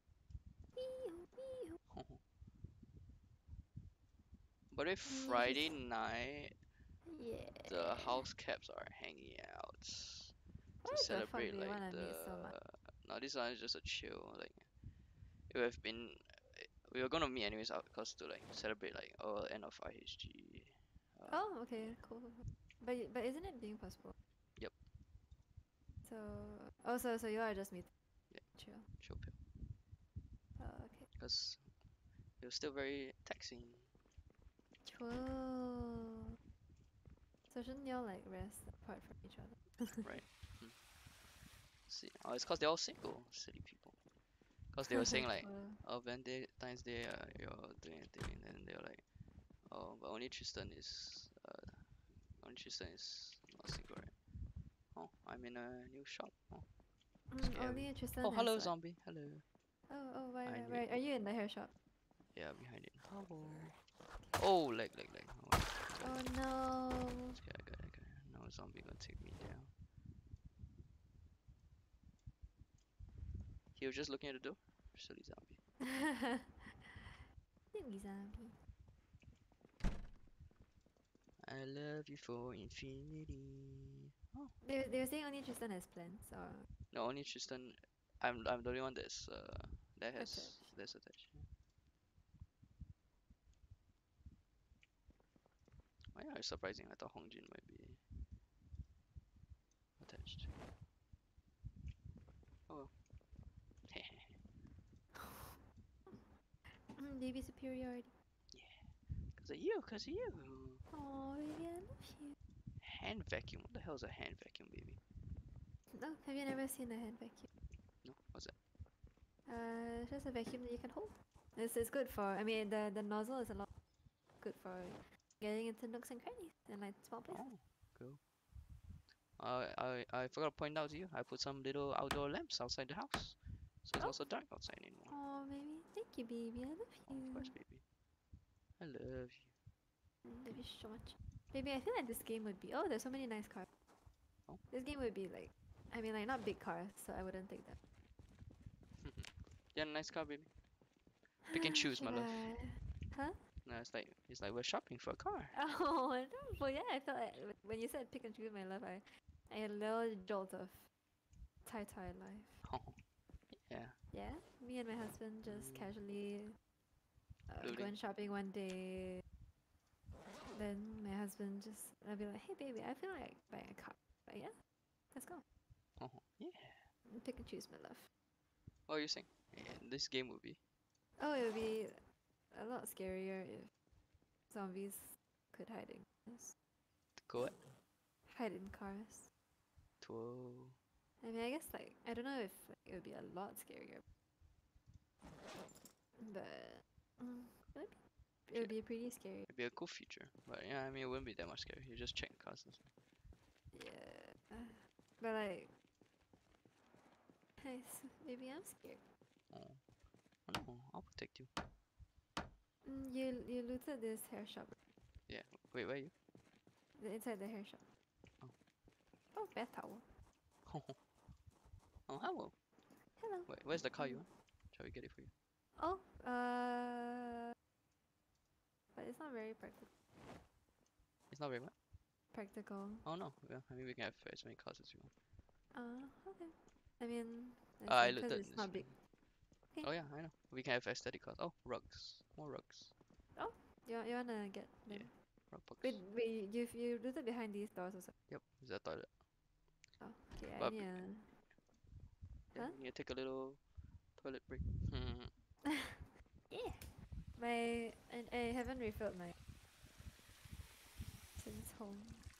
But if Friday night, Yeah. the house caps are hanging out Why to the fuck celebrate do you like wanna the. meet so much? No, this one is just a chill. Like it would have been. We were gonna meet anyways, cause to like celebrate like end of IHG. Oh, okay, cool. But isn't it being postponed? Yep. So you are just meeting. Yeah. Chill. Chill pill. Oh, okay. Cause it was still very taxing. Whoa. So shouldn't y'all like rest apart from each other? Right. See, it's cause they're all single, silly people. Cause they were saying like, Whoa. oh, Valentine's Day, you're doing anything, and then they're like, oh, but only Tristan is not single, right? Oh, I'm in a new shop. Oh, scary. Only Tristan Oh, has hello, what? zombie. Hello. Oh, I right. knew- Are you in the hair shop? Yeah, behind it. Hello. Oh, leg. Oh, Oh no. okay, I got it. No zombie gonna take me down. He was just looking at the door. Silly zombie. Silly zombie. I love you for infinity. Oh. They were saying only Tristan has plans, or No, only Tristan. I'm the only one that has attached. that's attached. Oh yeah, it's surprising. I thought Hongjin might be attached. Oh well. Baby superiority. Yeah, cause of you. Oh, baby, I love you. Hand vacuum. What the hell is a hand vacuum, baby? No, have you never seen a hand vacuum? No, what's that? It's just a vacuum that you can hold. It's good for. I mean, the nozzle is a lot good for getting into nooks and crannies and like small places. Oh, Cool. I forgot to point out to you. I put some little outdoor lamps outside the house, so it's Oh. not so dark outside anymore. Oh, baby. Thank you, baby. I love Oh, you. of course, baby. I love you. Love you so much. Baby, I feel like this game would be. Oh, there's so many nice cars. Oh. This game would be like. I mean, like, not big cars, so I wouldn't take that. Yeah, nice car, baby. Pick and choose, my Should love. Huh? No, it's like we're shopping for a car. Oh, no. Well, yeah, I felt like when you said pick and choose my love, I had a little jolt of Thai life. Oh, yeah. Yeah, me and my husband just casually Looting. going shopping one day. Then my husband just, I'll be like, hey baby, I feel like buying a car. But yeah, let's go. Oh, yeah. Pick and choose my love. What are you saying? Yeah, this game would be. Oh, it would be a lot scarier if zombies could hide in cars. Go at Hide in cars. 12. I mean, I guess like I don't know if like, it would be a lot scarier, but it would be pretty scary. It'd be a cool feature, but yeah, I mean, it wouldn't be that much scary. You just check cars and stuff. Yeah, but like, maybe I'm scared. Oh, no, I'll protect you. You looted this hair shop. Yeah. Wait, where are you? Inside the hair shop. Oh. Oh, bath towel. Oh, hello. Hello. Wait, where's the car you want? Shall we get it for you? Oh, but it's not very practical. It's not very much. Practical. Oh no. Well, I mean, we can have as many cars as you want. Okay. I mean, I because looked at it's this. not big. Okay. Oh yeah, I know. We can have aesthetic cars. Oh, rugs. More rugs. You wanna get them? Yeah. Rug box. Wait, you looted behind these doors also. Yep. Is that toilet? Oh, okay. I But need yeah, Huh? you need to take a little toilet break. yeah. I haven't refilled my since home.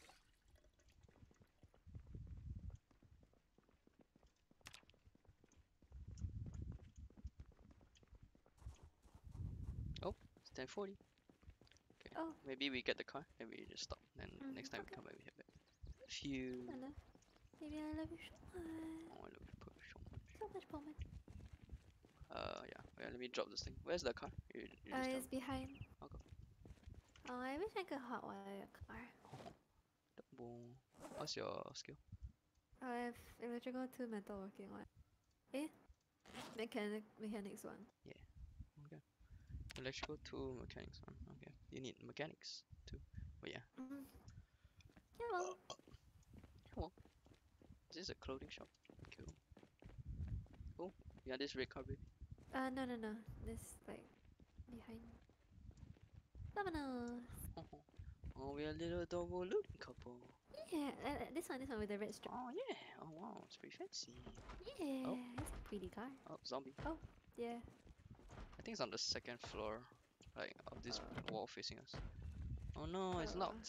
It's 10:40. Okay. Oh. Maybe we get the car. Maybe we just stop. Then next time we okay. come back, we have it. Phew. I love. Baby, I love you so much. Oh, I love you so much. So much, Pullman. Yeah. Wait, let me drop this thing. Where's the car? You just tell It's me. behind. I'll go. Oh, I wish I could hotwire a car. Boom. What's your skill? I have electrical 2, metalworking 1. Eh? Mechanics 1. Okay. Electrical 2, mechanics 1. Okay. You need mechanics too. Oh yeah. Yeah, well. Hello. Is this a clothing shop? Cool. Cool. Yeah, this red car, baby. No. This, like, behind. Dominoes! Oh, we're a little adorable looting couple. Yeah, this one with the red strip. Oh yeah. Oh wow, it's pretty fancy. Yeah, Oh. it's a pretty car. Oh, zombie. Yeah. I think it's on the second floor, like of this wall facing us. Oh no, it's locked.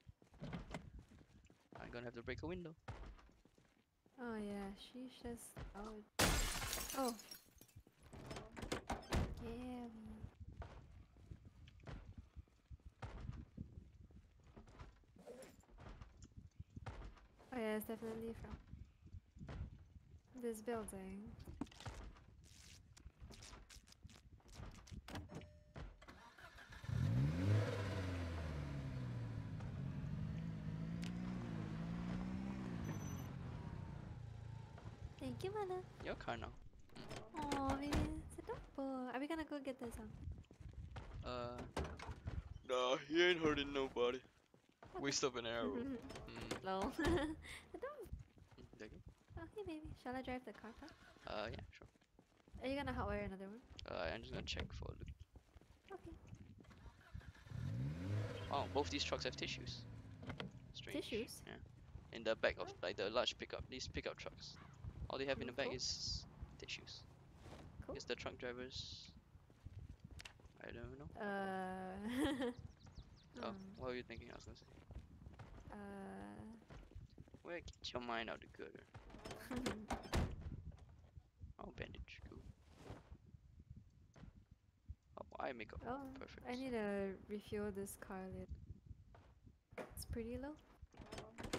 I'm gonna have to break a window. Oh yeah, she's just out. Oh. Yeah. Oh yeah, it's definitely from this building. Thank you, Mana. Your car now. Oh, baby, it's adorable. Are we gonna go get this one? Nah, he ain't hurting nobody. Waste of an arrow. Lol. Adorable. There you Oh, hey, baby. Shall I drive the car back? Yeah, sure. Are you gonna hotwire another one? I'm just gonna check for loot. Okay. Oh, both these trucks have tissues. Strange. Tissues? Yeah. In the back of like the large pickup, these pickup trucks. All they have in the back Cool. is tissues. Cool. Is the truck drivers? I don't know. Oh, what were you thinking? I was gonna say. Where get your mind out the gutter? Oh, bandage. Cool. Oh, eye makeup. Oh, Perfect. I need to refuel this car later. It's pretty low.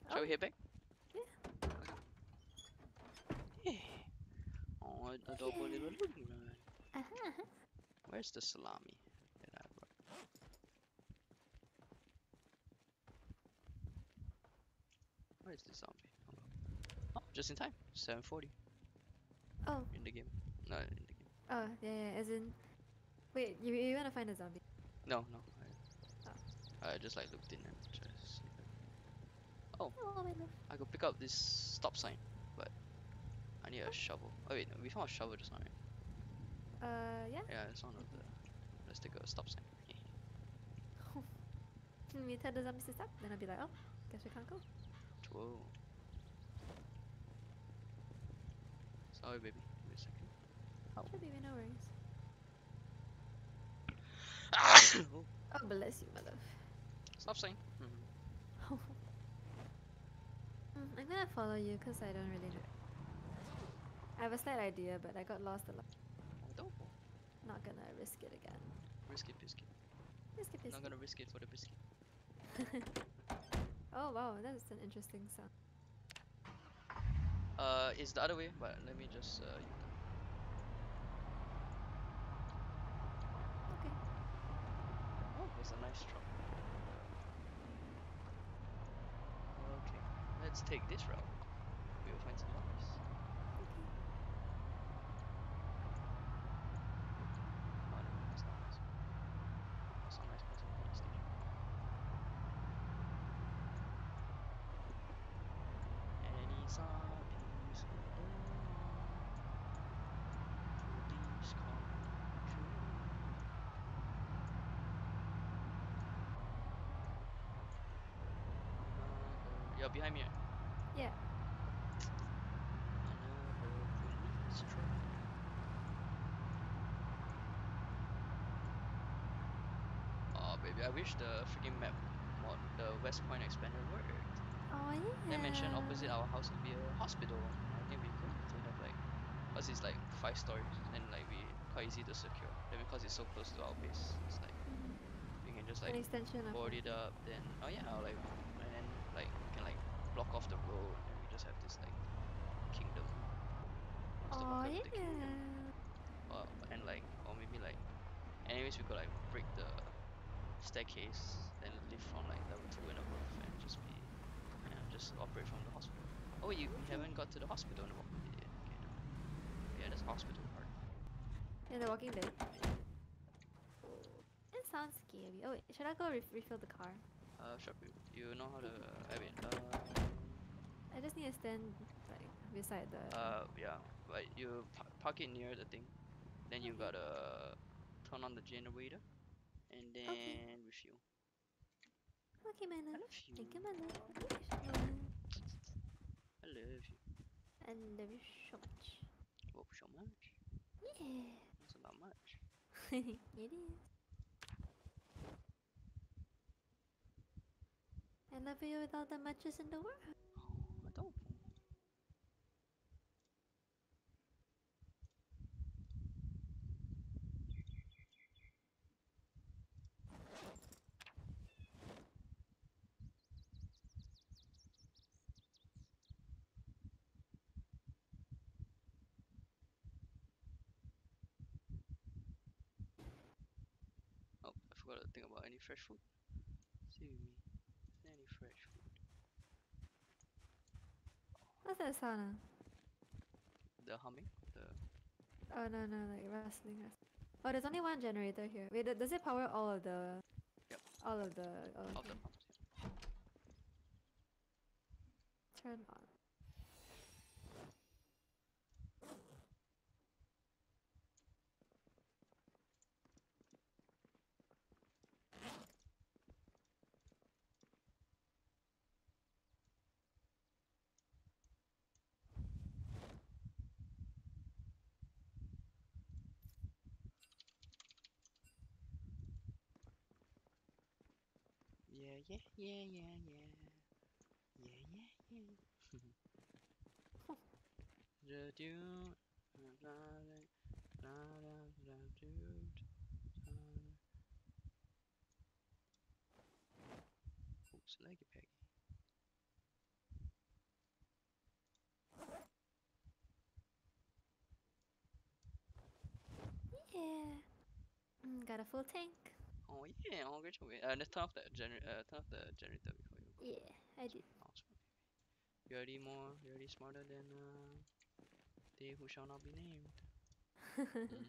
Shall we head back? Yeah. Yeah. Oh, adorable little Luna. Uh-huh. Where's the salami that I brought? Where is the zombie? Oh, just in time. 7:40 Oh, in the game. No, in the game. oh, yeah, as in, wait, you wanna find a zombie? No. Oh. I just like looked in and tried to see. Oh, Oh, my love. I could pick up this stop sign, but I need a shovel. Oh wait, no, we found a shovel just now, right? Yeah? Yeah, it's one of the. Let's take a stop sign. We tell the zombies to stop, then I'll be like, oh, guess we can't go. Whoa. Sorry, baby. Give me a second. Sure, baby, no worries. Oh, Oh, bless you, my love. stop sign. I'm gonna follow you because I don't really know. I have a slight idea, but I got lost a lot. Adorable. Not gonna risk it again. Risk it, biscuit. Risk it, Not biscuit. gonna risk it for the biscuit. Oh, wow, that's an interesting sound. It's the other way, but let me just Okay. Oh, it's a nice truck. Okay, let's take this route. We'll find some zombies. Oh no, that's not nice. That's not nice because of the police station. Any zombies in the police car? You're behind me, right? Yeah. Another police truck. Oh baby, I wish the freaking map mod, the West Point expander worked. Oh, yeah. They mentioned opposite our house will be a hospital. I think it'd be cool to have like, cause it's like 5 stories and like we quite easy to secure. Then because it's so close to our base, it's like we can just like An extension of board it. it up. Then oh yeah, or like and then like we can like block off the road and we just have this like kingdom, Oh, post-apocalyptic kingdom. yeah. And like or maybe like, anyways we could like break the staircase, then live from like level 2 and above and just be, yeah, just operate from the hospital. Oh, we haven't got to the hospital in a while. Yeah, okay, never mind. Yeah, there's a hospital part. In The Walking Dead. Yeah. It sounds scary. Oh, wait, should I go refill the car? Sure. You know how to. I mean, I just need to stand like beside the. yeah. But you park it near the thing. Then you Okay. gotta turn on the generator, and Okay. then refuel. Okay, my I love. love you. Thank you, my love. I love you so much. I love you. I love you so much. Oh, so much. Yeah. That's not much. It is. I love you with all the muches in the world. I don't. Oh, I forgot to think about any fresh food. See me. Is there any fresh food? What's that sound? The humming of the. Oh, no, no, like rustling. Oh, there's only one generator here. Wait, does it power all of the. Yep. All of the. Oh, Of okay. the pumps. Yeah. Turn on. Yeah, yeah, yeah, yeah, yeah. Yeah, yeah, yeah. The dude. Oops, leggy peggy. Yeah. Got a full tank. Oh yeah, oh great job. Let's turn off the generator before you go. Yeah, I did. Awesome. You're already smarter than they who shall not be named. Mm.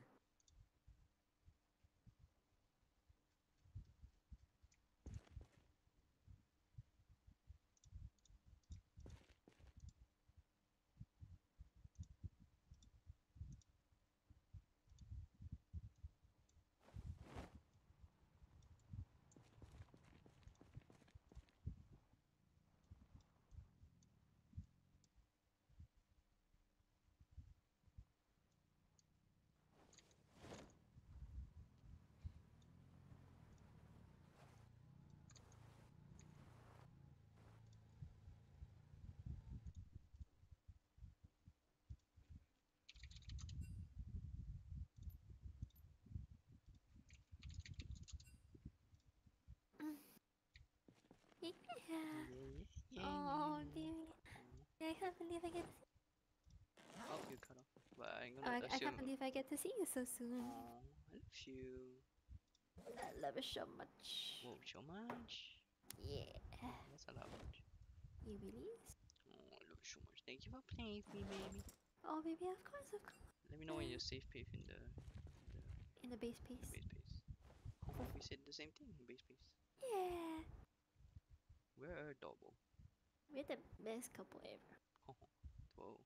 Yeah. Yeah. Oh, baby. I can't believe I get to see. Oh, you cut off. But I'm Oh, gonna I can't assume. believe I get to see you so soon. Oh, I love you. I love it so much. Whoa, so much. Yeah. Oh, that's a lot much. You really? Oh, I love you so much. Thank you for playing with me, baby. Oh, baby, of course, of course. Let me know when you're safe pace in the In the base pace. base pace. Oh, we said the same thing. Base pace. Yeah. We're adorable. We're the best couple ever. Oh, whoa.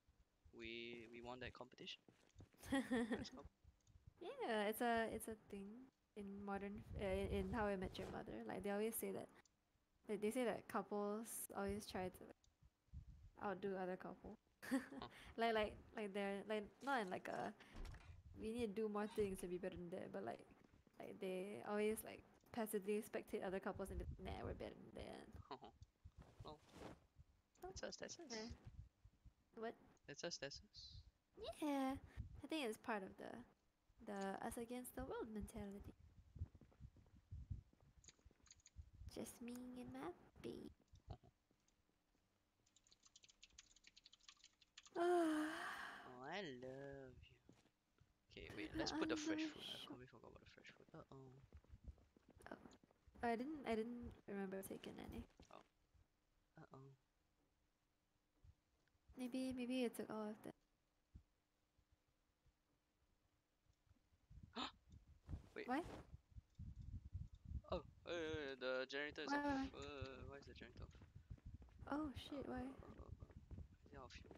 We won that competition. Best couple. Yeah, it's a thing in modern in How I Met Your Mother. Like they always say that they say that couples always try to outdo other couples. Huh. like they're like not in like a we need to do more things to be better than that, but like they always like passively spectate other couples and be like, nah, we're better than that. Oh, well, Oh, that's us. That's us. what? That's us. That's us. Yeah, I think it's part of the us against the world mentality. Just me and my baby. Oh, I love you. Okay, wait. Let's put the fresh food. I completely forgot about the fresh food. Oh. I didn't remember taking any. Oh. Maybe you took all of them. Wait. What? Oh. The generator is Why, off. why, why? Why is the generator off? Oh shit, why? Is it out of fuel?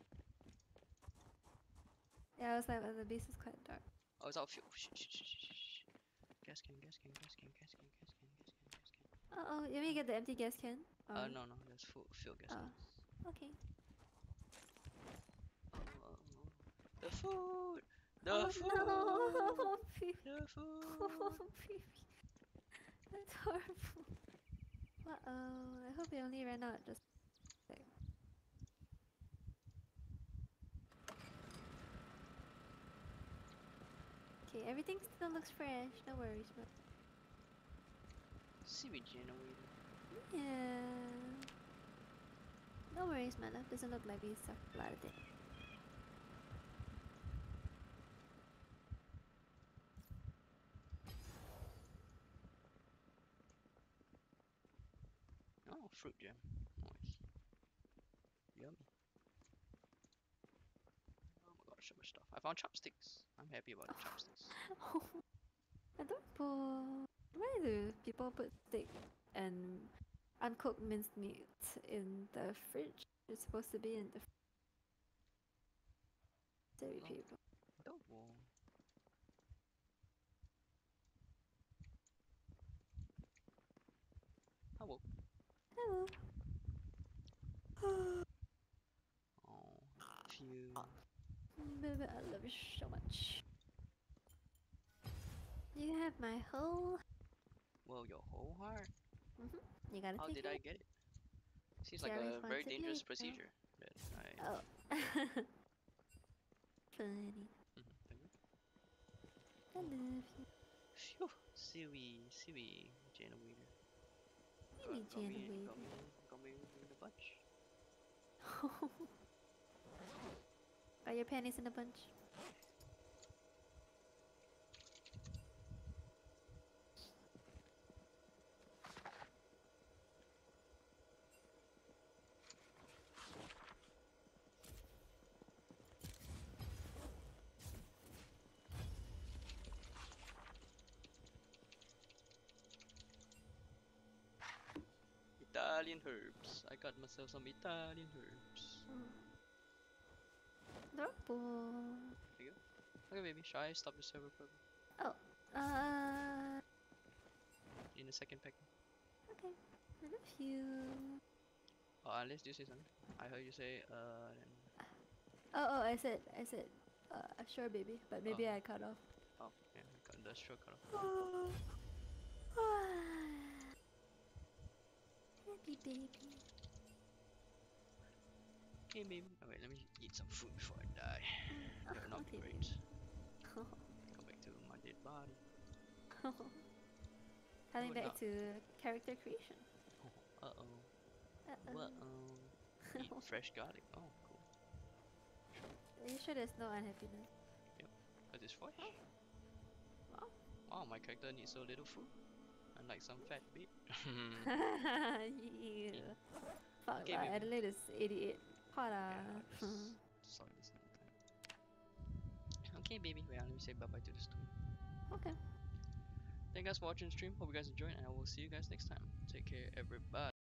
Yeah, I was like, well, the base is quite dark. Oh, it's out of fuel. Shit. Gas can. Gas can. Gas can. Oh, you mean get the empty gas can? No. That's full gas Oh, cans. okay. Oh. The food. The Oh food. no, baby. The Oh, food. baby. That's horrible. Uh-oh, I hope we only ran out just like... Okay, everything still looks fresh. No worries, but... Seaweed generator. Yeah. No worries, man. It doesn't look like we sucked a lot of it. Oh, fruit jam. Nice. Yummy. Oh my god, so much stuff. I found chopsticks. I'm happy about the chopsticks. Adorable. Why do people put steak and uncooked minced meat in the fridge? It's supposed to be in the silly Oh. people. Double. Hello. Hello. Oh, phew. Baby, I love you so much. You have my whole. Well, your whole heart? You gotta How take did it. I get it? Seems It's like your a very dangerous responsibility. procedure. That I. Oh. Funny. Thank you. I love you. Phew. Seaweed generator. Baby generator. Got me in the bunch. Got your panties in a bunch. Italian herbs. I got myself some Italian herbs. Adorable. There you go. Okay, baby. Shall I stop the server probably? Oh, In a second pack. okay. I love you. Oh, unless you say something. I heard you say, then. Oh, I said, sure, baby, but maybe Oh. I cut off. Oh, yeah, I got the stroke cut off. Happy baby. Hey, baby. Oh, wait, let me eat some food before I die. That would not be Okay, great. baby. Go back to my dead body. Coming would back not. to character creation. Uh-oh. Uh-oh. Eat fresh garlic. Oh, cool. Are you sure there's no unhappiness? Because it's fresh. Wow. Oh, my character needs so little food. Unlike some fat bitch. You. Yeah. Fuck Okay, lah, baby. Adelaide is 88. Hot Yeah, ah. I'll just sort this another time. Okay, baby. Well, let me say bye-bye to the stool. Okay. Thank you guys for watching the stream. Hope you guys enjoyed, and I will see you guys next time. Take care, everybody.